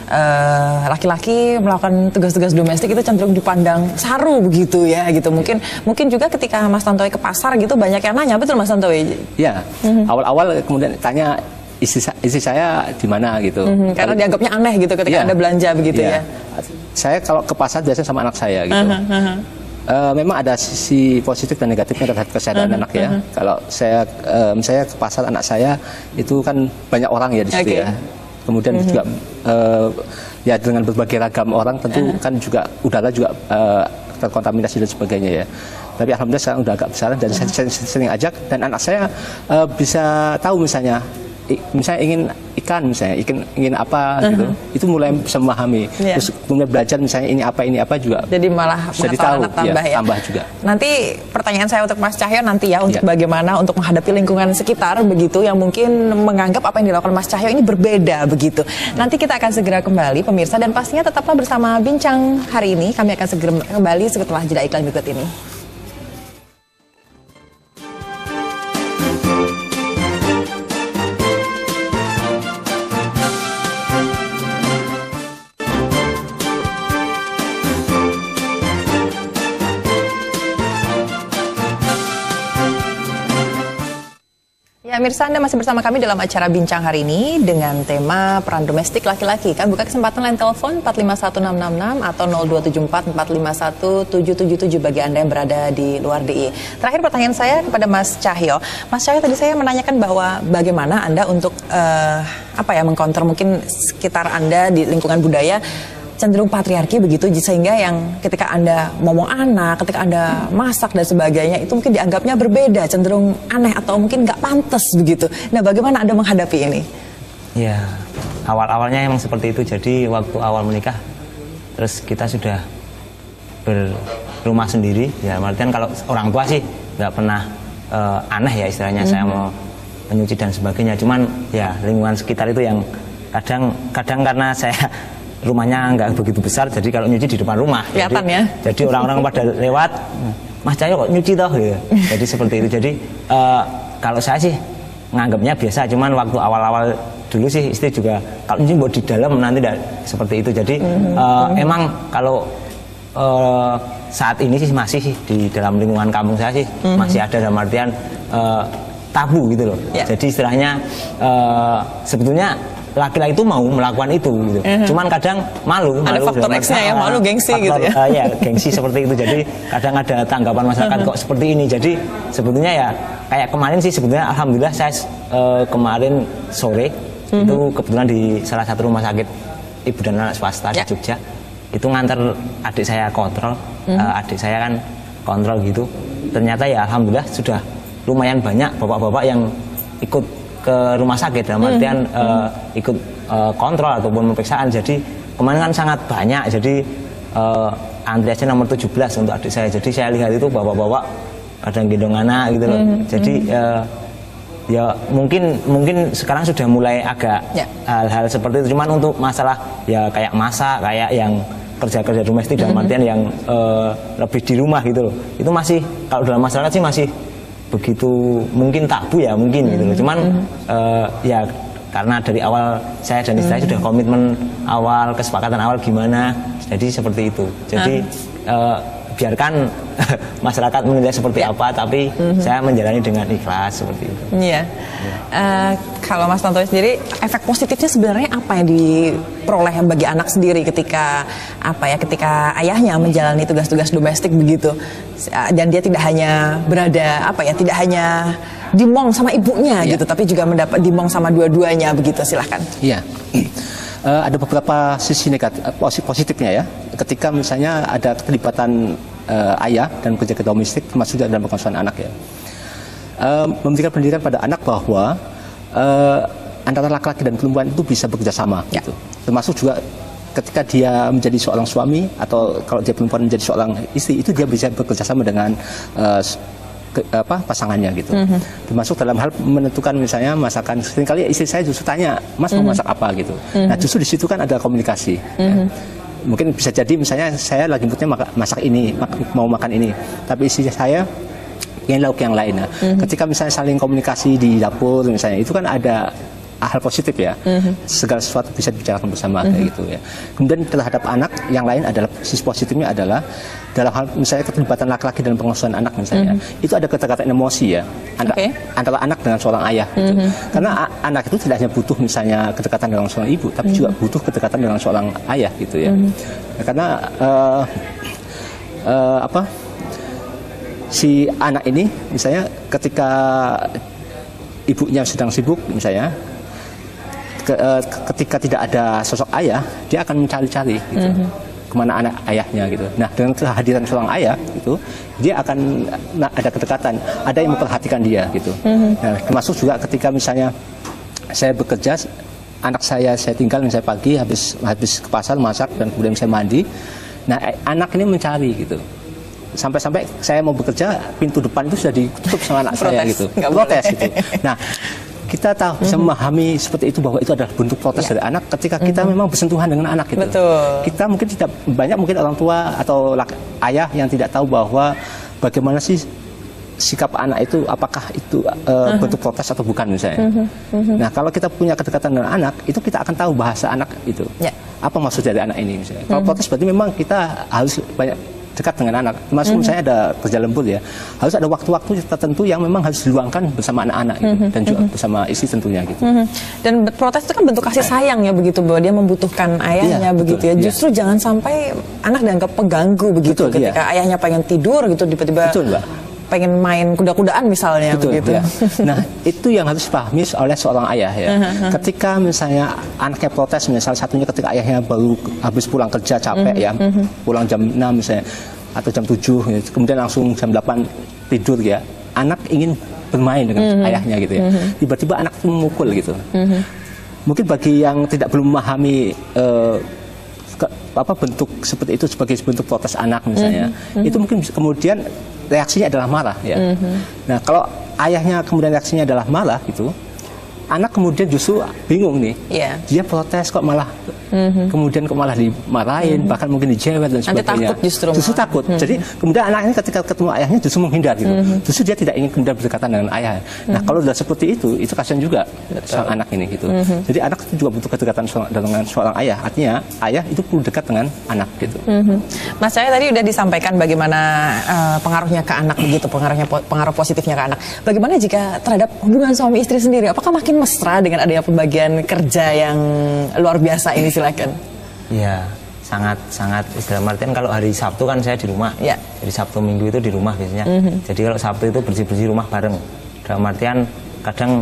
laki-laki uh, melakukan tugas-tugas domestik itu cenderung dipandang saru begitu ya gitu. Mungkin mungkin juga ketika Mas Tantowi ke pasar gitu banyak yang nanya, betul Mas Tantowi? Ya, mm-hmm. awal-awal kemudian tanya istri, istri saya di mana gitu. Mm-hmm. Karena dianggapnya aneh gitu ketika ya. Anda belanja begitu ya. ya. Saya kalau ke pasar biasanya sama anak saya gitu. Uh-huh, uh-huh. Uh, memang ada sisi positif dan negatifnya terhadap kesehatan uh-huh, anak ya. Uh-huh. Kalau saya, um, saya ke pasar anak saya itu kan banyak orang ya di situ okay. ya. Kemudian uh-huh. juga uh, ya dengan berbagai ragam orang tentu uh-huh. kan juga udara juga uh, terkontaminasi dan sebagainya ya. Tapi alhamdulillah sekarang udah agak besar dan uh-huh. saya sering ajak dan anak saya uh, bisa tahu misalnya misalnya ingin ikan misalnya ingin ingin apa uh-huh. gitu itu mulai bisa memahami yeah. terus kemudian belajar misalnya ini apa ini apa juga jadi malah jadi tahu tambah ya, ya tambah juga. Nanti pertanyaan saya untuk Mas Cahyo nanti ya untuk yeah. bagaimana untuk menghadapi lingkungan sekitar begitu yang mungkin menganggap apa yang dilakukan Mas Cahyo ini berbeda begitu. Nanti kita akan segera kembali pemirsa dan pastinya tetaplah bersama Bincang hari ini. Kami akan segera kembali setelah jeda iklan berikut ini. Ya, Mirsa, Anda masih bersama kami dalam acara Bincang hari ini dengan tema peran domestik laki-laki. Kan buka kesempatan line telepon empat lima satu enam enam enam atau nol dua tujuh empat empat lima satu tujuh tujuh tujuh bagi Anda yang berada di luar D I. Terakhir pertanyaan saya kepada Mas Cahyo. Mas Cahyo, tadi saya menanyakan bahwa bagaimana Anda untuk uh, apa ya mengkonter mungkin sekitar Anda di lingkungan budaya cenderung patriarki begitu, sehingga yang ketika Anda ngomong anak, ketika Anda masak dan sebagainya itu mungkin dianggapnya berbeda, cenderung aneh atau mungkin nggak pantas begitu. Nah, bagaimana Anda menghadapi ini? Ya, awal-awalnya emang seperti itu. Jadi waktu awal menikah, terus kita sudah berumah sendiri. Ya, artian kalau orang tua sih nggak pernah uh, aneh ya istilahnya mm-hmm. saya mau menyuci dan sebagainya. Cuman ya lingkungan sekitar itu yang kadang kadang karena saya rumahnya nggak begitu besar, jadi kalau nyuci di depan rumah, kelihatan jadi, ya. Jadi orang-orang pada lewat, Mas Cahyo kok nyuci toh, gitu. Jadi seperti itu. Jadi uh, kalau saya sih nganggapnya biasa, cuman waktu awal-awal dulu sih istri juga kalau nyuci buat di dalam nanti tidak seperti itu. Jadi mm-hmm. uh, emang kalau uh, saat ini sih masih sih di dalam lingkungan kampung saya sih mm-hmm. masih ada dalam artian uh, tabu gitu loh. Yeah. Jadi istilahnya uh, sebetulnya laki-laki itu mau melakukan itu gitu. Uh-huh. Cuman kadang malu, ada malu faktor X-nya ya, malu gengsi faktor, gitu ya. Uh, ya, gengsi seperti itu. Jadi kadang ada tanggapan masyarakat uh-huh. kok seperti ini. Jadi sebetulnya ya kayak kemarin sih sebetulnya alhamdulillah saya uh, kemarin sore uh-huh. itu kebetulan di salah satu rumah sakit ibu dan anak swasta yeah. di Jogja. Itu nganter adik saya kontrol, uh-huh. uh, adik saya kan kontrol gitu. Ternyata ya alhamdulillah sudah lumayan banyak bapak-bapak yang ikut ke rumah sakit dalam artian hmm. uh, ikut uh, kontrol ataupun pemeriksaan. Jadi kemarin kan sangat banyak. Jadi uh, antriannya nomor tujuh belas untuk adik saya. Jadi saya lihat itu bapak-bapak kadang gendong anak gitu loh. Hmm. Jadi uh, ya mungkin mungkin sekarang sudah mulai agak ya. hal-hal seperti itu. Cuman untuk masalah ya kayak masak, kayak yang kerja-kerja domestik dalam artian yang uh, lebih di rumah gitu loh. Itu masih kalau dalam masyarakat sih masih begitu mungkin tabu ya mungkin gitu loh. Cuman mm-hmm. uh, ya karena dari awal saya dan istri mm-hmm. sudah komitmen awal, kesepakatan awal gimana, jadi seperti itu. Jadi uh. uh, biarkan masyarakat menilai seperti yeah. apa, tapi mm-hmm. saya menjalani dengan ikhlas seperti itu. Iya. Yeah. Uh, kalau Mas Tantowi sendiri, efek positifnya sebenarnya apa yang diperoleh bagi anak sendiri ketika apa ya, ketika ayahnya menjalani tugas-tugas domestik begitu, dan dia tidak hanya berada apa ya, tidak hanya dimong sama ibunya yeah. gitu, tapi juga mendapat dimong sama dua-duanya begitu. Silahkan. Iya. Yeah. Uh, ada beberapa sisi negatif, positifnya ya. Ketika misalnya ada keterlibatan uh, ayah dan kerja domestik, termasuk dalam pengasuhan anak ya. Uh, memberikan pendidikan pada anak bahwa uh, antara laki-laki dan perempuan itu bisa bekerja sama, ya. Gitu. Termasuk juga ketika dia menjadi seorang suami atau kalau dia perempuan menjadi seorang istri, itu dia bisa bekerja sama dengan uh, ke, apa pasangannya gitu. Mm-hmm. Termasuk dalam hal menentukan misalnya masakan. Seringkali istri saya justru tanya, Mas mm-hmm. mau masak apa gitu. Mm-hmm. Nah justru di situ kan ada komunikasi. Mm-hmm. Ya. Mungkin bisa jadi misalnya saya lagi moodnya masak ini, mau makan ini, tapi istri saya ingin lauk yang lain. Nah, mm-hmm. ketika misalnya saling komunikasi di dapur misalnya, itu kan ada hal positif ya, mm-hmm. segala sesuatu bisa dibicarakan bersama mm-hmm. kayak gitu ya. Kemudian terhadap anak yang lain adalah sisi positifnya adalah dalam hal misalnya keterlibatan laki-laki dalam pengasuhan anak misalnya, mm-hmm. itu ada kedekatan emosi ya antara, okay. antara anak dengan seorang ayah gitu. Mm-hmm. Karena a- anak itu tidak hanya butuh misalnya kedekatan dengan seorang ibu, tapi mm-hmm. juga butuh kedekatan dengan seorang ayah gitu ya. Mm-hmm. Nah, karena uh, uh, apa si anak ini misalnya ketika ibunya sedang sibuk misalnya, ke, uh, ketika tidak ada sosok ayah, dia akan mencari-cari gitu, mm-hmm. kemana anak ayahnya gitu. Nah, dengan kehadiran seorang ayah itu, dia akan nah, ada kedekatan, ada yang memperhatikan dia gitu. Mm-hmm. Nah, termasuk juga ketika misalnya saya bekerja, anak saya saya tinggal misalnya pagi habis habis ke pasar masak dan kemudian saya mandi. Nah, anak ini mencari gitu. Sampai-sampai saya mau bekerja, pintu depan itu sudah ditutup sama anak saya gitu, protes gitu. Nah, kita tahu bisa mm-hmm. memahami seperti itu bahwa itu adalah bentuk protes yeah. dari anak ketika kita mm-hmm. memang bersentuhan dengan anak gitu. Betul. Kita mungkin tidak banyak mungkin orang tua atau laki, ayah yang tidak tahu bahwa bagaimana sih sikap anak itu, apakah itu uh, uh-huh. bentuk protes atau bukan misalnya. Uh-huh. Uh-huh. Nah, kalau kita punya kedekatan dengan anak, itu kita akan tahu bahasa anak itu. Yeah. Apa maksud dari anak ini misalnya. Kalau uh-huh. protes berarti memang kita harus banyak dekat dengan anak. Termasuk mm-hmm. saya ada kerja lembur ya, harus ada waktu-waktu tertentu yang memang harus diluangkan bersama anak-anak gitu, mm-hmm. dan juga mm-hmm. bersama istri tentunya gitu. Mm-hmm. Dan protes itu kan bentuk kasih sayang ya begitu, bahwa dia membutuhkan ayahnya iya, begitu betul, ya. Justru iya. jangan sampai anak dianggap pengganggu begitu betul, ketika iya. ayahnya pengen tidur gitu tiba-tiba betul, Mbak. pengen main kuda-kudaan misalnya betul, begitu. Ya. Nah, itu yang harus dipahami oleh seorang ayah ya. Uh-huh. Ketika misalnya anaknya protes, misalnya salah satunya ketika ayahnya baru habis pulang kerja capek uh-huh. ya, uh-huh. pulang jam enam misalnya atau jam tujuh ya, kemudian langsung jam delapan tidur ya. Anak ingin bermain dengan uh-huh. ayahnya gitu ya. Uh-huh. Tiba-tiba anak itu memukul gitu. Uh-huh. Mungkin bagi yang tidak belum memahami uh, ke, apa bentuk seperti itu sebagai bentuk protes anak misalnya, uh-huh. itu mungkin kemudian reaksinya adalah marah ya. Mm-hmm. Nah, kalau ayahnya kemudian reaksinya adalah marah gitu, anak kemudian justru bingung nih. Yeah. Dia protes kok malah mm-hmm. kemudian kok malah dimarahin, mm-hmm. bahkan mungkin dijewet dan sebagainya. Nanti takut justru. Justru malah. takut. Mm-hmm. Jadi kemudian anaknya ketika ketemu ayahnya justru menghindar gitu. Mm-hmm. Justru dia tidak ingin kemudian berdekatan dengan ayah. Mm-hmm. Nah, kalau sudah seperti itu, itu kasihan juga sang anak ini gitu. Mm-hmm. Jadi anak itu juga butuh kedekatan dengan seorang ayah. Artinya ayah itu perlu dekat dengan anak gitu. Mm-hmm. Mas Cahya tadi udah disampaikan bagaimana uh, pengaruhnya ke anak begitu, pengaruhnya pengaruh positifnya ke anak. Bagaimana jika terhadap hubungan suami istri sendiri? Apakah makin mesra dengan adanya pembagian kerja yang luar biasa ini, silakan? Iya, sangat sangat istilah artian kalau hari Sabtu kan saya di rumah. Ya. Jadi Sabtu Minggu itu di rumah biasanya. Mm-hmm. Jadi kalau Sabtu itu bersih-bersih rumah bareng. Dalam artian kadang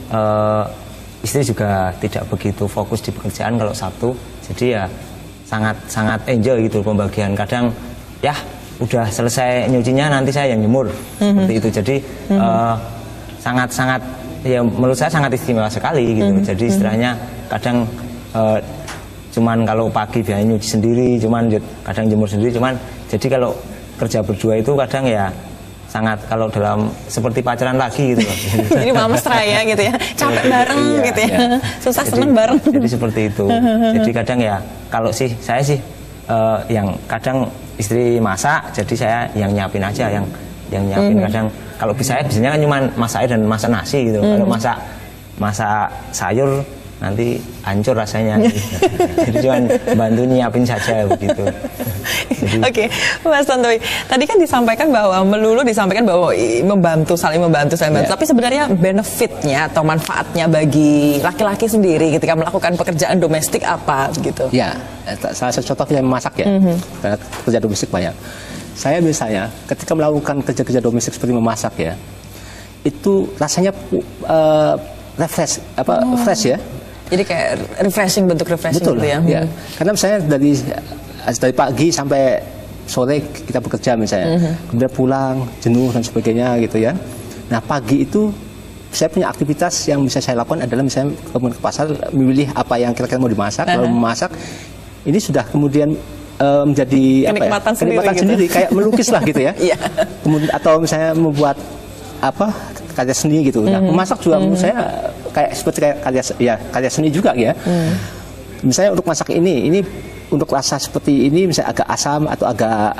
uh, istri juga tidak begitu fokus di pekerjaan kalau Sabtu. Jadi ya sangat sangat enjoy gitu pembagian. Kadang ya udah selesai nyucinya nanti saya yang jemur. Mm-hmm. Seperti itu. Jadi mm-hmm. uh, sangat sangat ya menurut saya sangat istimewa sekali gitu. Mm-hmm. Jadi istilahnya kadang uh, cuman kalau pagi biasanya nyuci sendiri, cuman kadang jemur sendiri, cuman jadi kalau kerja berdua itu kadang ya sangat kalau dalam seperti pacaran lagi gitu. Jadi malah mesra ya gitu ya, capek bareng iya, gitu ya, iya. susah jadi, seneng bareng. Jadi seperti itu. Jadi kadang ya kalau sih saya sih uh, yang kadang istri masak, jadi saya yang nyiapin aja, yang yang nyiapin mm-hmm. kadang kalau bisa biasanya kan cuma masak dan masak nasi gitu. Mm-hmm. Kalau masak masak sayur nanti hancur rasanya. Jadi cuma bantu nyiapin saja begitu. Oke, okay. Mas Tantowi, tadi kan disampaikan bahwa melulu disampaikan bahwa membantu, saling membantu, saling membantu. Yeah. Tapi sebenarnya benefitnya atau manfaatnya bagi laki-laki sendiri ketika melakukan pekerjaan domestik apa gitu? Ya, salah satu contoh yang memasak ya, mm-hmm. karena kerja domestik banyak. Saya misalnya ketika melakukan kerja-kerja domestik seperti memasak ya, itu rasanya uh, refresh, apa oh. fresh ya. Jadi kayak refreshing, bentuk refreshing. Betul, gitu ya. ya. Hmm. Karena misalnya dari dari pagi sampai sore kita bekerja misalnya, mm-hmm. kemudian pulang jenuh dan sebagainya gitu ya. Nah pagi itu saya punya aktivitas yang bisa saya lakukan adalah misalnya kemudian ke pasar memilih apa yang kira-kira mau dimasak. Uh-huh. Lalu memasak ini sudah kemudian uh, menjadi kenikmatan, apa ya? Kenikmatan sendiri, sendiri gitu. Kayak melukis lah gitu ya. Yeah. Kemudian atau misalnya membuat apa karya seni gitu. Nah, mm-hmm. memasak juga mm-hmm. menurut saya kayak seperti kayak karya ya karya seni juga ya. Mm. Misalnya untuk masak ini, ini untuk rasa seperti ini misalnya agak asam atau agak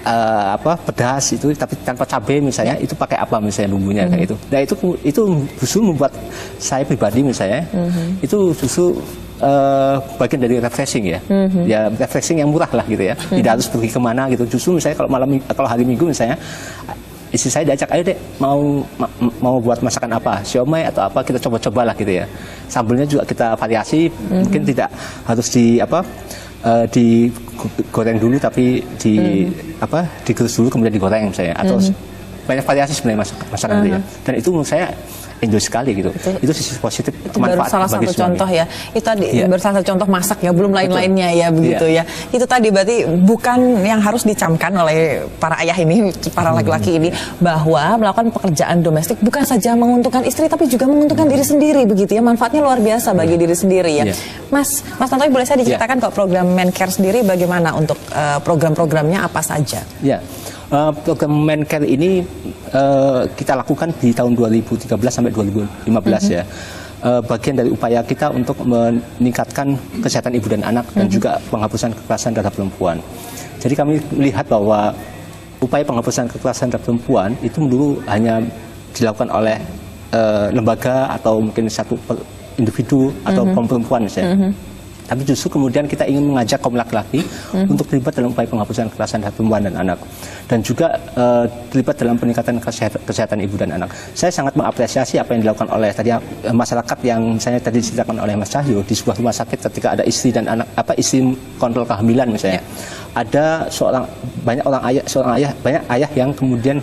uh, apa pedas itu tapi tanpa cabai misalnya, itu pakai apa misalnya bumbunya mm-hmm. kayak itu. Nah itu itu justru membuat saya pribadi misalnya mm-hmm. itu justru uh, bagian dari refreshing ya, mm-hmm. ya refreshing yang murah lah gitu ya, mm-hmm. tidak harus pergi kemana gitu. Justru misalnya kalau malam kalau hari Minggu misalnya istri saya diajak, ayo dek mau ma mau buat masakan apa, siomay atau apa, kita coba-coba lah gitu ya. Sambelnya juga kita variasi, mm-hmm. mungkin tidak harus di apa uh, digoreng dulu tapi di mm-hmm. apa digerus dulu kemudian digoreng misalnya, atau mm-hmm. banyak variasi sebenarnya masak masakan uh-huh. itu ya. Dan itu menurut saya enjoy sekali gitu. Itu, itu sisi positif, itu baru salah satu semuanya. Contoh ya. Itu tadi yeah. baru salah satu contoh masak ya, belum lain-lainnya ya begitu yeah. ya. Itu tadi berarti bukan yang harus dicamkan oleh para ayah ini, para laki-laki hmm. ini, bahwa melakukan pekerjaan domestik bukan saja menguntungkan istri tapi juga menguntungkan diri sendiri begitu ya. Manfaatnya luar biasa bagi yeah. diri sendiri ya. Yeah. Mas Mas Tantowi, boleh saya diceritakan yeah. kok program Mencare sendiri bagaimana untuk uh, program-programnya apa saja? Ya. Yeah. Uh, program Mencare ini uh, kita lakukan di tahun dua ribu tiga belas sampai dua ribu lima belas mm-hmm. ya. Uh, bagian dari upaya kita untuk meningkatkan kesehatan ibu dan anak mm-hmm. dan juga penghapusan kekerasan terhadap perempuan. Jadi kami melihat bahwa upaya penghapusan kekerasan terhadap perempuan itu dulu hanya dilakukan oleh uh, lembaga atau mungkin satu individu atau mm-hmm. kaum perempuan misalnya. Mm-hmm. Tapi justru kemudian kita ingin mengajak kaum laki-laki mm-hmm. untuk terlibat dalam upaya penghapusan kekerasan terhadap perempuan dan anak, dan juga uh, terlibat dalam peningkatan kesehatan, kesehatan ibu dan anak. Saya sangat mengapresiasi apa yang dilakukan oleh tadi uh, masyarakat yang saya tadi diceritakan oleh Mas Cahyo di sebuah rumah sakit ketika ada istri dan anak apa istri kontrol kehamilan misalnya. Yeah. Ada seorang banyak orang ayah seorang ayah banyak ayah yang kemudian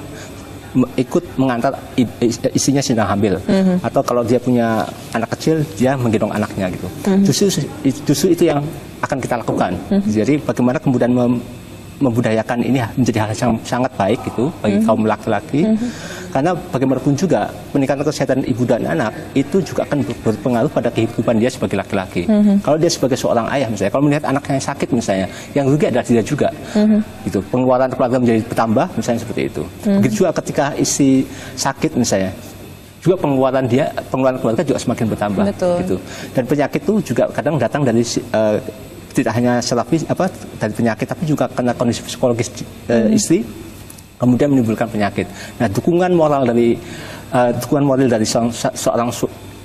ikut mengantar istrinya sedang hamil, mm-hmm. atau kalau dia punya anak kecil dia menggendong anaknya gitu. Mm-hmm. Justru justru itu yang akan kita lakukan. Mm-hmm. Jadi bagaimana kemudian mem, membudayakan ini menjadi hal yang sangat baik gitu bagi mm-hmm. kaum laki-laki. Mm-hmm. Karena bagaimanapun juga peningkatan kesehatan ibu dan anak itu juga akan berpengaruh pada kehidupan dia sebagai laki-laki. Mm-hmm. Kalau dia sebagai seorang ayah misalnya, kalau melihat anaknya yang sakit misalnya, yang rugi adalah dia juga. Mm-hmm. Gitu. Pengeluaran keluarga menjadi bertambah misalnya seperti itu. Mm-hmm. Begitu juga ketika istri sakit misalnya, juga pengeluaran dia, pengeluaran keluarga juga semakin bertambah. Betul. Gitu. Dan penyakit itu juga kadang datang dari uh, tidak hanya secara apa dari penyakit, tapi juga karena kondisi psikologis uh, mm-hmm. istri, kemudian menimbulkan penyakit. Nah, dukungan moral dari uh, dukungan moral dari seorang, seorang su,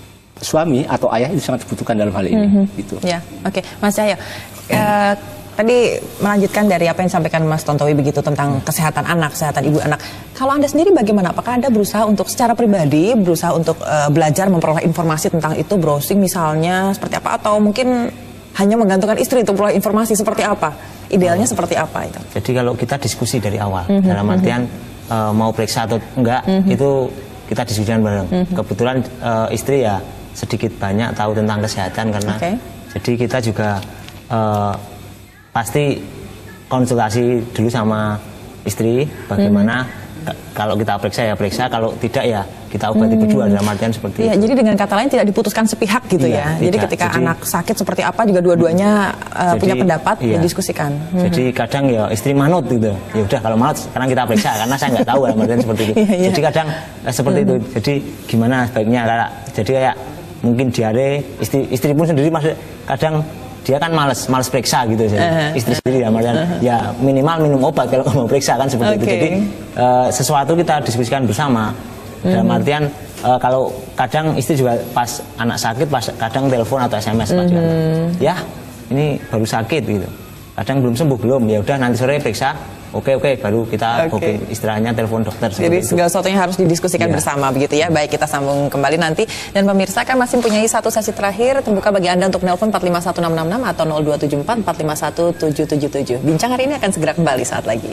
suami atau ayah itu sangat dibutuhkan dalam hal ini. Mm-hmm. Gitu. Ya, oke, okay. Mas Cahyo. Uh, tadi melanjutkan dari apa yang disampaikan Mas Tontowi begitu tentang kesehatan anak, kesehatan ibu anak. Kalau Anda sendiri bagaimana? Apakah Anda berusaha untuk secara pribadi berusaha untuk uh, belajar memperoleh informasi tentang itu, browsing misalnya seperti apa, atau mungkin hanya menggantungkan istri untuk memperoleh informasi seperti apa? Idealnya oh. seperti apa itu? Jadi kalau kita diskusi dari awal, mm-hmm. dalam artian mm-hmm. uh, mau periksa atau enggak, mm-hmm. itu kita diskusikan bareng. Mm-hmm. Kebetulan uh, istri ya sedikit banyak tahu tentang kesehatan karena okay. jadi kita juga uh, pasti konsultasi dulu sama istri bagaimana mm-hmm. kalau kita periksa ya periksa, kalau tidak ya kita obati hmm. berdua, dalam artian seperti ya, itu. Jadi dengan kata lain tidak diputuskan sepihak gitu iya, ya. Jadi ketika jadi, anak sakit seperti apa juga dua-duanya uh, punya pendapat, iya. didiskusikan. Hmm. Jadi kadang ya istri manut gitu. Ya udah kalau manut sekarang kita periksa karena saya nggak tahu dalam artian seperti itu. Iya, iya. Jadi kadang eh, seperti hmm. itu. Jadi gimana sebaiknya Kak? Jadi kayak mungkin diare istri istri pun sendiri masih kadang dia kan males, males periksa gitu. Jadi uh-huh. istri sendiri dalam artian uh-huh. ya minimal minum obat kalau mau periksa kan seperti okay. itu. Jadi uh, sesuatu kita diskusikan bersama. Dalam artian uh, kalau kadang istri juga pas anak sakit, pas kadang telepon atau S M S mm-hmm. ya ini baru sakit gitu. Kadang belum sembuh belum, ya udah nanti sore periksa. Oke oke baru kita okay. istilahnya telepon dokter. Jadi segala sesuatunya harus didiskusikan yeah. bersama begitu ya. Baik, kita sambung kembali nanti. Dan pemirsa kan masih mempunyai satu sesi terakhir terbuka bagi Anda untuk nelpon empat lima satu enam enam enam atau nol dua tujuh empat empat lima satu tujuh tujuh tujuh. Bincang hari ini akan segera kembali saat lagi.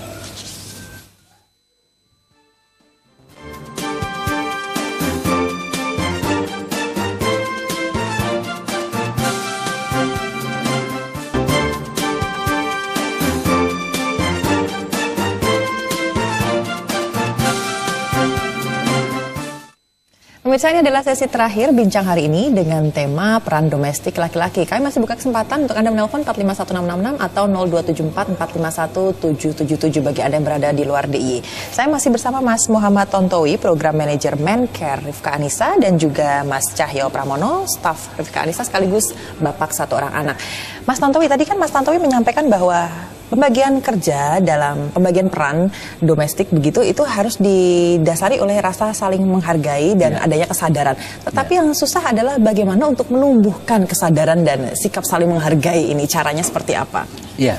Pemirsa, ini adalah sesi terakhir bincang hari ini dengan tema peran domestik laki-laki. Kami masih buka kesempatan untuk Anda menelpon empat lima satu enam enam enam atau nol dua tujuh empat empat lima satu tujuh tujuh tujuh bagi Anda yang berada di luar D I Y. Saya masih bersama Mas Muhammad Tontowi, Program Manager Mencare Rifka Anissa, dan juga Mas Cahyo Pramono, staf Rifka Anissa sekaligus bapak satu orang anak. Mas Tontowi, tadi kan Mas Tontowi menyampaikan bahwa pembagian kerja dalam pembagian peran domestik begitu itu harus didasari oleh rasa saling menghargai dan ya. adanya kesadaran. Tetapi ya. yang susah adalah bagaimana untuk menumbuhkan kesadaran dan sikap saling menghargai ini. Caranya seperti apa? Iya.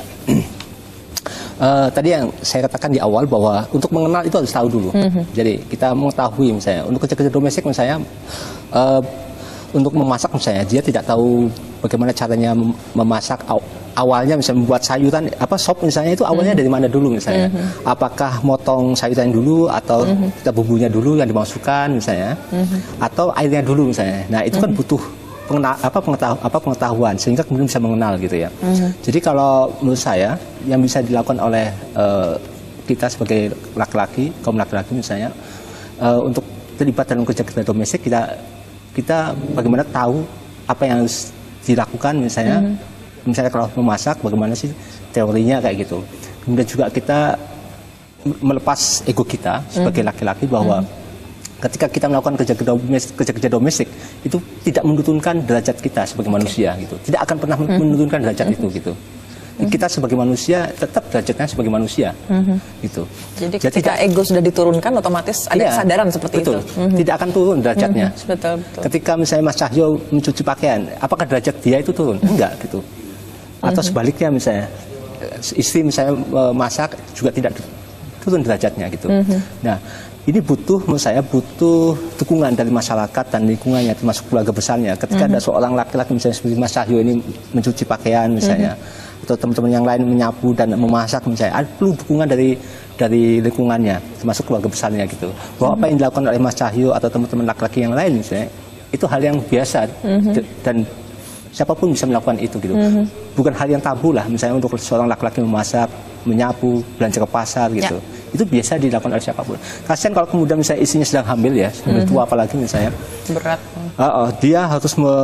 Uh, tadi yang saya katakan di awal bahwa untuk mengenal itu harus tahu dulu. Mm-hmm. Jadi kita mengetahui misalnya untuk kerja-kerja domestik misalnya uh, untuk memasak misalnya dia tidak tahu bagaimana caranya memasak aw awalnya misalnya membuat sayuran apa sop misalnya itu awalnya mm-hmm. dari mana dulu misalnya. Mm-hmm. Apakah motong sayuran dulu atau mm-hmm. kita bumbunya dulu yang dimasukkan misalnya mm-hmm. atau airnya dulu misalnya. Nah itu mm-hmm. kan butuh Pengena, apa, pengetahuan, apa pengetahuan sehingga kemudian bisa mengenal gitu ya. Mm-hmm. Jadi kalau menurut saya yang bisa dilakukan oleh uh, kita sebagai laki-laki, kaum laki-laki misalnya uh, untuk terlibat dalam kerja-kerja domestik kita kita bagaimana tahu apa yang harus dilakukan misalnya, mm-hmm. misalnya kalau memasak bagaimana sih teorinya kayak gitu. Kemudian juga kita melepas ego kita sebagai laki-laki mm-hmm. bahwa mm-hmm. ketika kita melakukan kerja-kerja domestik itu tidak menurunkan derajat kita sebagai manusia gitu, tidak akan pernah menurunkan derajat mm-hmm. itu gitu. Kita sebagai manusia tetap derajatnya sebagai manusia mm-hmm. gitu. Jadi, Jadi ketika tidak, ego sudah diturunkan otomatis ada iya, kesadaran seperti betul, itu. Mm-hmm. Tidak akan turun derajatnya. Mm-hmm. Betul, betul. Ketika misalnya Mas Cahyo mencuci pakaian, apakah derajat dia itu turun? Mm-hmm. Enggak gitu. Atau mm-hmm. sebaliknya misalnya istri misalnya masak juga tidak turun derajatnya gitu. Mm-hmm. Nah ini butuh, menurut saya butuh dukungan dari masyarakat dan lingkungannya, termasuk keluarga besarnya. Ketika mm-hmm. ada seorang laki-laki misalnya seperti Mas Cahyo ini mencuci pakaian misalnya, mm-hmm. atau teman-teman yang lain menyapu dan memasak misalnya, ada perlu dukungan dari dari lingkungannya, termasuk keluarga besarnya gitu. Bahwa mm-hmm. apa yang dilakukan oleh Mas Cahyo atau teman-teman laki-laki yang lain misalnya, itu hal yang biasa mm-hmm. dan siapapun bisa melakukan itu gitu. Mm-hmm. Bukan hal yang tabu lah, misalnya untuk seorang laki-laki memasak, menyapu, belanja ke pasar gitu. Ya. Itu biasa dilakukan oleh siapapun. Kasian kalau kemudian misalnya istrinya sedang hamil ya, hamil mm-hmm. tua apalagi misalnya. Berat. Uh, uh, dia harus me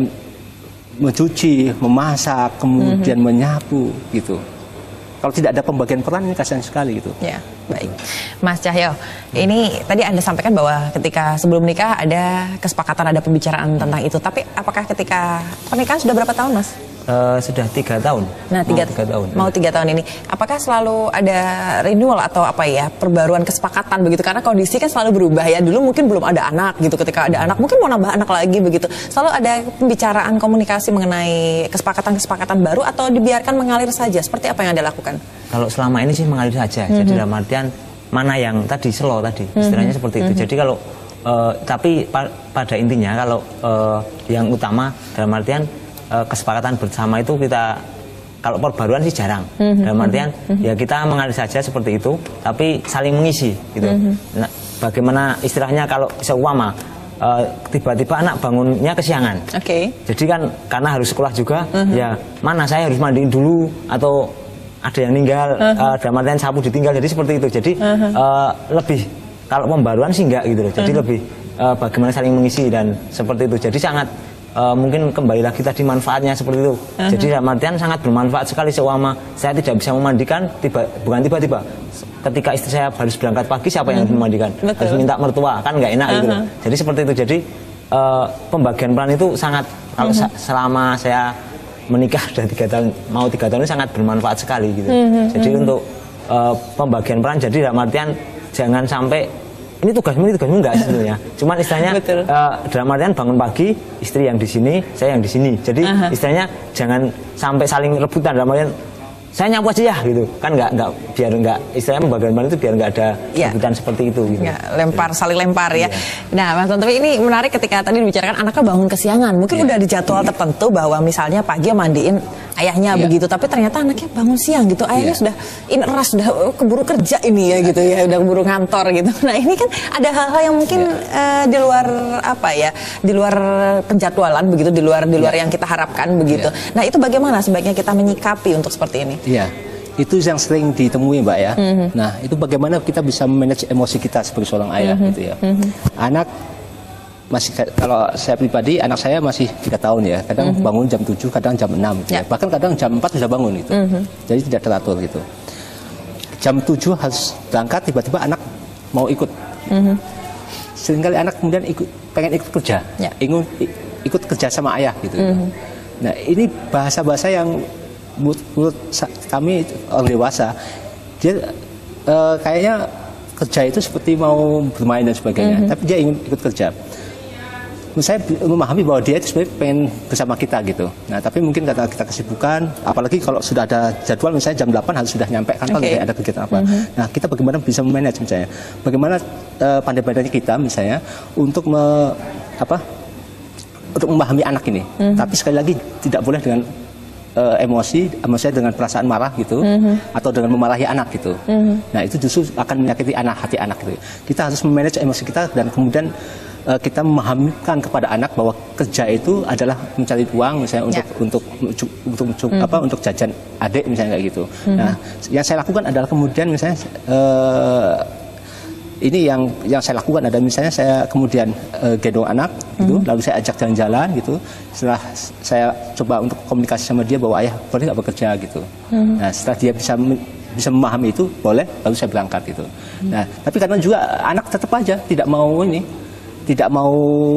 mencuci, memasak, kemudian mm-hmm. menyapu gitu. Kalau tidak ada pembagian peran ini kasihan sekali gitu. Ya, baik. Mas Cahyo, ini tadi Anda sampaikan bahwa ketika sebelum nikah ada kesepakatan, ada pembicaraan tentang itu. Tapi apakah ketika pernikahan sudah berapa tahun, Mas? Uh, sudah tiga tahun. Nah, tiga, mau tiga tahun. Mau tiga tahun ini. Apakah selalu ada renewal atau apa ya, perbaruan kesepakatan begitu? Karena kondisi kan selalu berubah ya. Dulu mungkin belum ada anak gitu. Ketika ada anak, mungkin mau nambah anak lagi begitu. Selalu ada pembicaraan komunikasi mengenai kesepakatan-kesepakatan baru atau dibiarkan mengalir saja? Seperti apa yang Anda lakukan? Kalau selama ini sih mengalir saja. Mm-hmm. Jadi dalam artian mana yang tadi slow tadi, mm-hmm. istilahnya seperti itu. Mm-hmm. Jadi kalau uh, tapi pa pada intinya kalau uh, yang utama dalam artian kesepakatan bersama itu kita kalau perbaruan sih jarang. Mm-hmm. Dalam artian mm-hmm. ya kita mengalir saja seperti itu, tapi saling mengisi gitu. Mm-hmm. Nah, bagaimana istilahnya kalau seumpama tiba-tiba uh, anak bangunnya kesiangan. Oke. Okay. Jadi kan karena harus sekolah juga, mm-hmm. ya mana saya harus mandiin dulu atau ada yang meninggal, mm-hmm. uh, dalam artian sapu ditinggal. Jadi seperti itu. Jadi mm-hmm. uh, lebih kalau pembaruan sih enggak gitu loh. Jadi mm-hmm. lebih uh, bagaimana saling mengisi dan seperti itu. Jadi sangat Uh, mungkin kembali lagi tadi manfaatnya seperti itu. Uh-huh. Jadi dalam artian sangat bermanfaat sekali seumpama saya tidak bisa memandikan, tiba bukan tiba-tiba ketika istri saya harus berangkat pagi siapa uh-huh. yang memandikan? Betul. Harus minta mertua, kan nggak enak uh-huh. gitu. Jadi seperti itu. Jadi uh, pembagian peran itu sangat kalau uh-huh. selama saya menikah sudah tiga tahun, mau tiga tahun ini sangat bermanfaat sekali gitu. Uh-huh. Jadi uh-huh. untuk uh, pembagian peran jadi dalam artian jangan sampai ini tugasmu, ini tugasmu enggak sebetulnya. Cuman istilahnya uh, dalam artian bangun pagi, istri yang di sini, saya yang di sini. Jadi uh-huh. istilahnya jangan sampai saling rebutan dalam artian saya nyapu aja ya gitu. Kan enggak enggak biar enggak istilahnya pembagian peran itu biar enggak ada ya. rebutan seperti itu gitu. Ya, lempar saling lempar ya. ya. Nah, Mas Tontowi ini menarik ketika tadi dibicarakan anaknya bangun kesiangan. Mungkin ya. udah di jadwal ya. tertentu bahwa misalnya pagi mandiin ayahnya ya. begitu, tapi ternyata anaknya bangun siang gitu, ayahnya ya. sudah in ras, sudah oh, keburu kerja ini ya gitu ya, udah keburu ngantor gitu. Nah ini kan ada hal-hal yang mungkin ya. uh, di luar apa ya, di luar penjadwalan begitu, di luar di luar ya. yang kita harapkan begitu. Ya. Nah itu bagaimana sebaiknya kita menyikapi untuk seperti ini? Iya, itu yang sering ditemui Mbak ya. Mm-hmm. Nah itu bagaimana kita bisa manage emosi kita sebagai seorang ayah mm-hmm. gitu ya. Mm-hmm. Anak masih, kalau saya pribadi anak saya masih tiga tahun ya, kadang mm-hmm. bangun jam tujuh, kadang jam enam gitu yeah. ya. Bahkan kadang jam empat sudah bangun gitu. Mm-hmm. Jadi tidak teratur gitu. Jam tujuh harus berangkat, tiba-tiba anak mau ikut. Mm-hmm. Seringkali anak kemudian ikut, pengen ikut kerja, yeah. ingin ikut kerja sama ayah gitu. Mm-hmm. Nah ini bahasa-bahasa yang menurut, menurut kami orang dewasa dia uh, kayaknya kerja itu seperti mau bermain dan sebagainya, mm-hmm. tapi dia ingin ikut kerja. Saya memahami bahwa dia itu sebenarnya pengen bersama kita gitu. Nah, tapi mungkin karena kita kesibukan, apalagi kalau sudah ada jadwal misalnya jam delapan harus sudah nyampe kantor, okay. ada kegiatan apa. Mm-hmm. Nah, kita bagaimana bisa memanage misalnya? Bagaimana uh, pandai-pandainya kita misalnya untuk me, apa? Untuk memahami anak ini. Mm-hmm. Tapi sekali lagi tidak boleh dengan uh, emosi, maksudnya dengan perasaan marah gitu, mm-hmm. atau dengan memarahi anak gitu. Mm-hmm. Nah, itu justru akan menyakiti anak, hati anak gitu. Kita harus memanage emosi kita dan kemudian kita memahamkan kepada anak bahwa kerja itu adalah mencari uang misalnya untuk ya. untuk untuk, untuk, untuk hmm. apa untuk jajan adik misalnya kayak gitu. Hmm. Nah, yang saya lakukan adalah kemudian misalnya uh, ini yang yang saya lakukan ada misalnya saya kemudian uh, gendong anak gitu, hmm. lalu saya ajak jalan-jalan gitu. Setelah saya coba untuk komunikasi sama dia bahwa ayah boleh nggak bekerja gitu. Hmm. Nah, setelah dia bisa bisa memahami itu boleh, lalu saya berangkat gitu. Hmm. Nah, tapi karena juga anak tetap aja tidak mau ini. tidak mau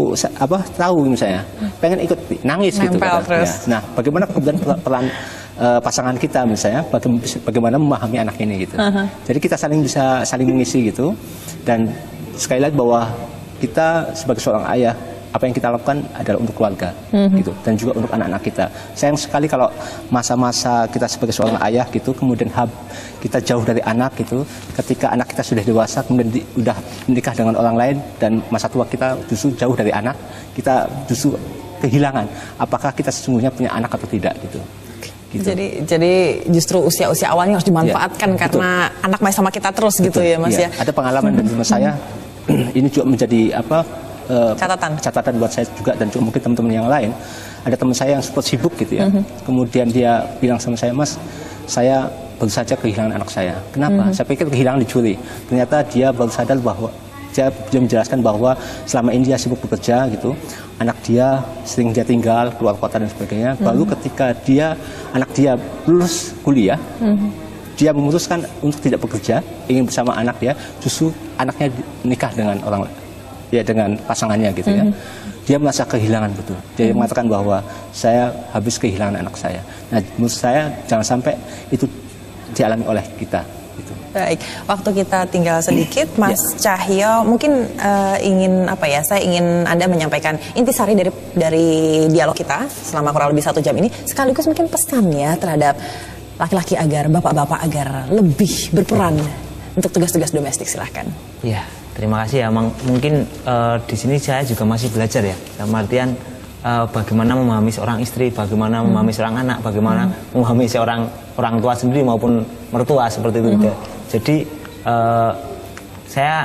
apa tahu misalnya, pengen ikut nangis gitu kan. Ya. Nah, bagaimana kemudian peran uh, pasangan kita misalnya, baga bagaimana memahami anak ini gitu. Uh-huh. Jadi kita saling bisa saling mengisi gitu. Dan sekali lagi bahwa kita sebagai seorang ayah, apa yang kita lakukan adalah untuk keluarga, uh-huh. gitu, dan juga untuk anak-anak kita. Sayang sekali kalau masa-masa kita sebagai seorang ayah gitu, kemudian hab, kita jauh dari anak gitu, ketika anak kita sudah dewasa, kemudian di, udah menikah dengan orang lain, dan masa tua kita justru jauh dari anak, kita justru kehilangan apakah kita sesungguhnya punya anak atau tidak gitu. Gitu. Jadi jadi justru usia-usia awalnya harus dimanfaatkan ya, karena betul. Anak masih sama kita terus betul. Gitu ya Mas ya. ya. Ada pengalaman dari hmm. saya, ini juga menjadi apa? catatan catatan buat saya juga dan juga mungkin teman-teman yang lain. Ada teman saya yang sempat sibuk gitu ya. Mm-hmm. Kemudian dia bilang sama saya, Mas, saya baru saja kehilangan anak saya. Kenapa? Mm-hmm. Saya pikir kehilangan dicuri. Ternyata dia baru sadar bahwa dia, dia menjelaskan bahwa selama ini dia sibuk bekerja gitu. Anak dia sering dia tinggal keluar kota dan sebagainya. Mm-hmm. Baru ketika dia anak dia lulus kuliah, mm-hmm. dia memutuskan untuk tidak bekerja, ingin bersama anak dia. Justru anaknya nikah dengan orang lain. Ya dengan pasangannya gitu ya, mm-hmm. dia merasa kehilangan betul. Dia mm-hmm. mengatakan bahwa saya habis kehilangan anak saya. Nah, menurut saya jangan sampai itu dialami oleh kita. Gitu. Baik, waktu kita tinggal sedikit, Mas ya. Cahyo, mungkin uh, ingin apa ya? Saya ingin Anda menyampaikan intisari dari dari dialog kita selama kurang lebih satu jam ini, sekaligus mungkin pesannya terhadap laki-laki agar bapak-bapak agar lebih berperan untuk tugas-tugas domestik. Silahkan. Ya. Terima kasih ya, mungkin uh, di sini saya juga masih belajar ya, dalam artian uh, bagaimana memahami seorang istri, bagaimana hmm. memahami seorang anak, bagaimana hmm. memahami seorang orang tua sendiri maupun mertua seperti itu. Hmm. Jadi uh, saya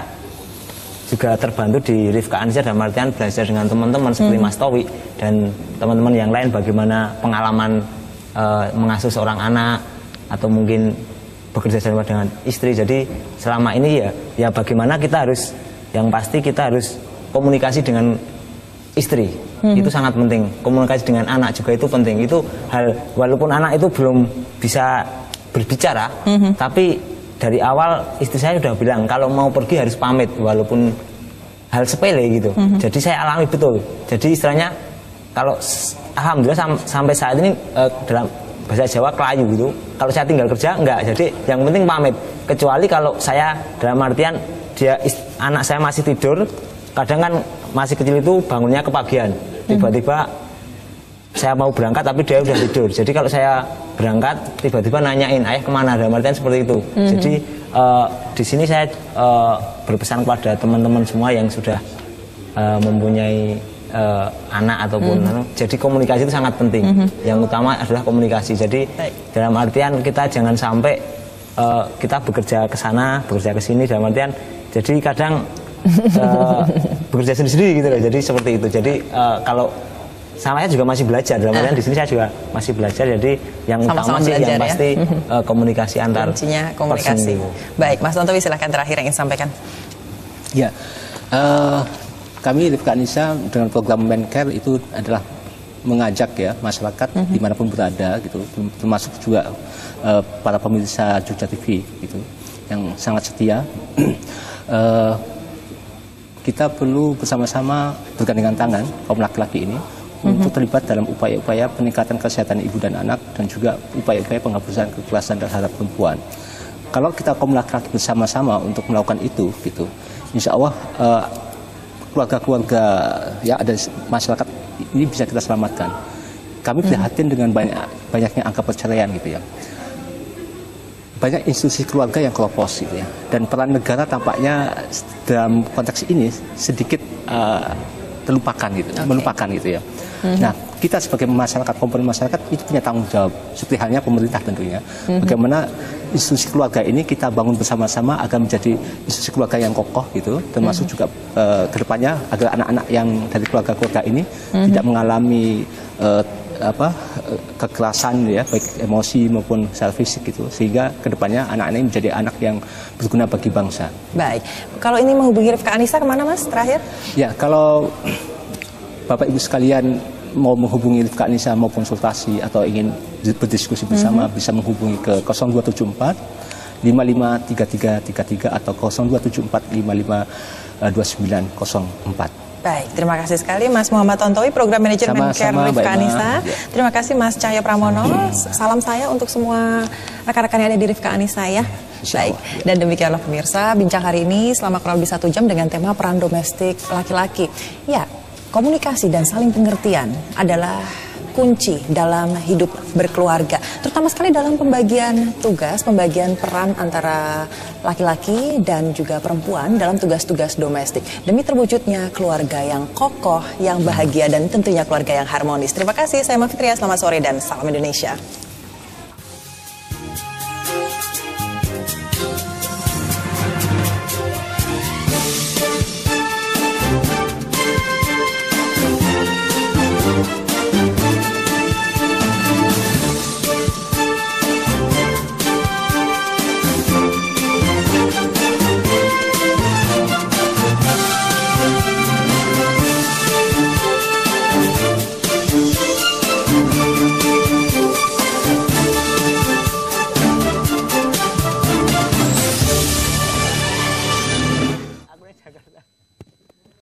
juga terbantu di Rifka Anissa dalam artian belajar dengan teman-teman seperti hmm. Mas Towi dan teman-teman yang lain bagaimana pengalaman uh, mengasuh seorang anak atau mungkin bekerja sama dengan istri. Jadi selama ini ya ya bagaimana kita harus, yang pasti kita harus komunikasi dengan istri. Mm-hmm. Itu sangat penting. Komunikasi dengan anak juga itu penting. Itu hal, walaupun anak itu belum bisa berbicara, mm-hmm. tapi dari awal istri saya sudah bilang kalau mau pergi harus pamit, walaupun hal sepele gitu. Mm-hmm. Jadi saya alami betul. Jadi istilahnya kalau alhamdulillah sam sampai saat ini uh, dalam bahasa Jawa kelayu gitu. Kalau saya tinggal kerja enggak, jadi yang penting pamit. Kecuali kalau saya dalam artian dia anak saya masih tidur, kadang kan masih kecil itu bangunnya kepagian. Tiba-tiba saya mau berangkat tapi dia udah tidur. Jadi kalau saya berangkat tiba-tiba nanyain ayah kemana, dalam artian seperti itu. Mm-hmm. Jadi uh, di sini saya uh, berpesan kepada teman-teman semua yang sudah uh, mempunyai Uh, anak ataupun mm-hmm. jadi komunikasi itu sangat penting. Mm-hmm. Yang utama adalah komunikasi. Jadi Baik. dalam artian kita jangan sampai uh, kita bekerja ke sana, bekerja ke sini, dalam artian jadi kadang uh, bekerja sendiri gitu loh. Jadi seperti itu. Jadi uh, kalau saya juga masih belajar, dalam artian ah. di sini saya juga masih belajar. Jadi yang Sama-sama utama sih yang ya? pasti uh, komunikasi antar kuncinya komunikasi. Baik, Mas Tontowi silakan terakhir yang ingin sampaikan. Ya. Uh, Kami Rifka Anissa dengan program Mencare itu adalah mengajak ya masyarakat mm-hmm. dimanapun berada gitu, termasuk juga uh, para pemirsa Jogja T V gitu yang sangat setia. uh, kita perlu bersama-sama bergandengan tangan kaum laki-laki ini mm-hmm. untuk terlibat dalam upaya-upaya peningkatan kesehatan ibu dan anak dan juga upaya-upaya penghapusan kekerasan terhadap perempuan. Kalau kita kaum laki-laki bersama-sama untuk melakukan itu, gitu, insya Allah uh, keluarga-keluarga yang ada di masyarakat ini bisa kita selamatkan. Kami prihatin dengan banyak banyaknya angka perceraian gitu ya. Banyak institusi keluarga yang keropos gitu ya. Dan peran negara tampaknya dalam konteks ini sedikit uh, terlupakan gitu, okay. melupakan gitu ya. Mm-hmm. Nah, kita sebagai masyarakat, komponen masyarakat itu punya tanggung jawab, seperti halnya pemerintah tentunya. Mm-hmm. Bagaimana institusi keluarga ini kita bangun bersama-sama agar menjadi institusi keluarga yang kokoh gitu, termasuk mm-hmm. juga uh, kedepannya agar anak-anak yang dari keluarga-keluarga ini mm-hmm. tidak mengalami uh, apa kekerasan ya, baik emosi maupun secara fisik gitu, sehingga kedepannya anak-anak ini menjadi anak yang berguna bagi bangsa. Baik, kalau ini menghubungi Rifka Anissa kemana Mas terakhir? Ya, kalau Bapak Ibu sekalian mau menghubungi Rifka Anissa mau konsultasi atau ingin berdiskusi bersama, mm-hmm. bisa menghubungi ke nol dua tujuh empat lima lima tiga tiga tiga tiga atau nol dua tujuh empat lima lima dua sembilan nol empat. Baik, terima kasih sekali Mas Muhammad Tontowi, Program Manajer Mencare Rifka Anissa. Ya. Terima kasih Mas Cahyo Pramono. Salam saya untuk semua rekan-rekan yang ada di Rifka Anissa ya. Baik, dan demikianlah pemirsa bincang hari ini selama kurang lebih satu jam dengan tema peran domestik laki-laki. Ya, komunikasi dan saling pengertian adalah kunci dalam hidup berkeluarga, terutama sekali dalam pembagian tugas, pembagian peran antara laki-laki dan juga perempuan dalam tugas-tugas domestik demi terwujudnya keluarga yang kokoh, yang bahagia dan tentunya keluarga yang harmonis. Terima kasih, saya Mafitria, selamat sore dan salam Indonesia.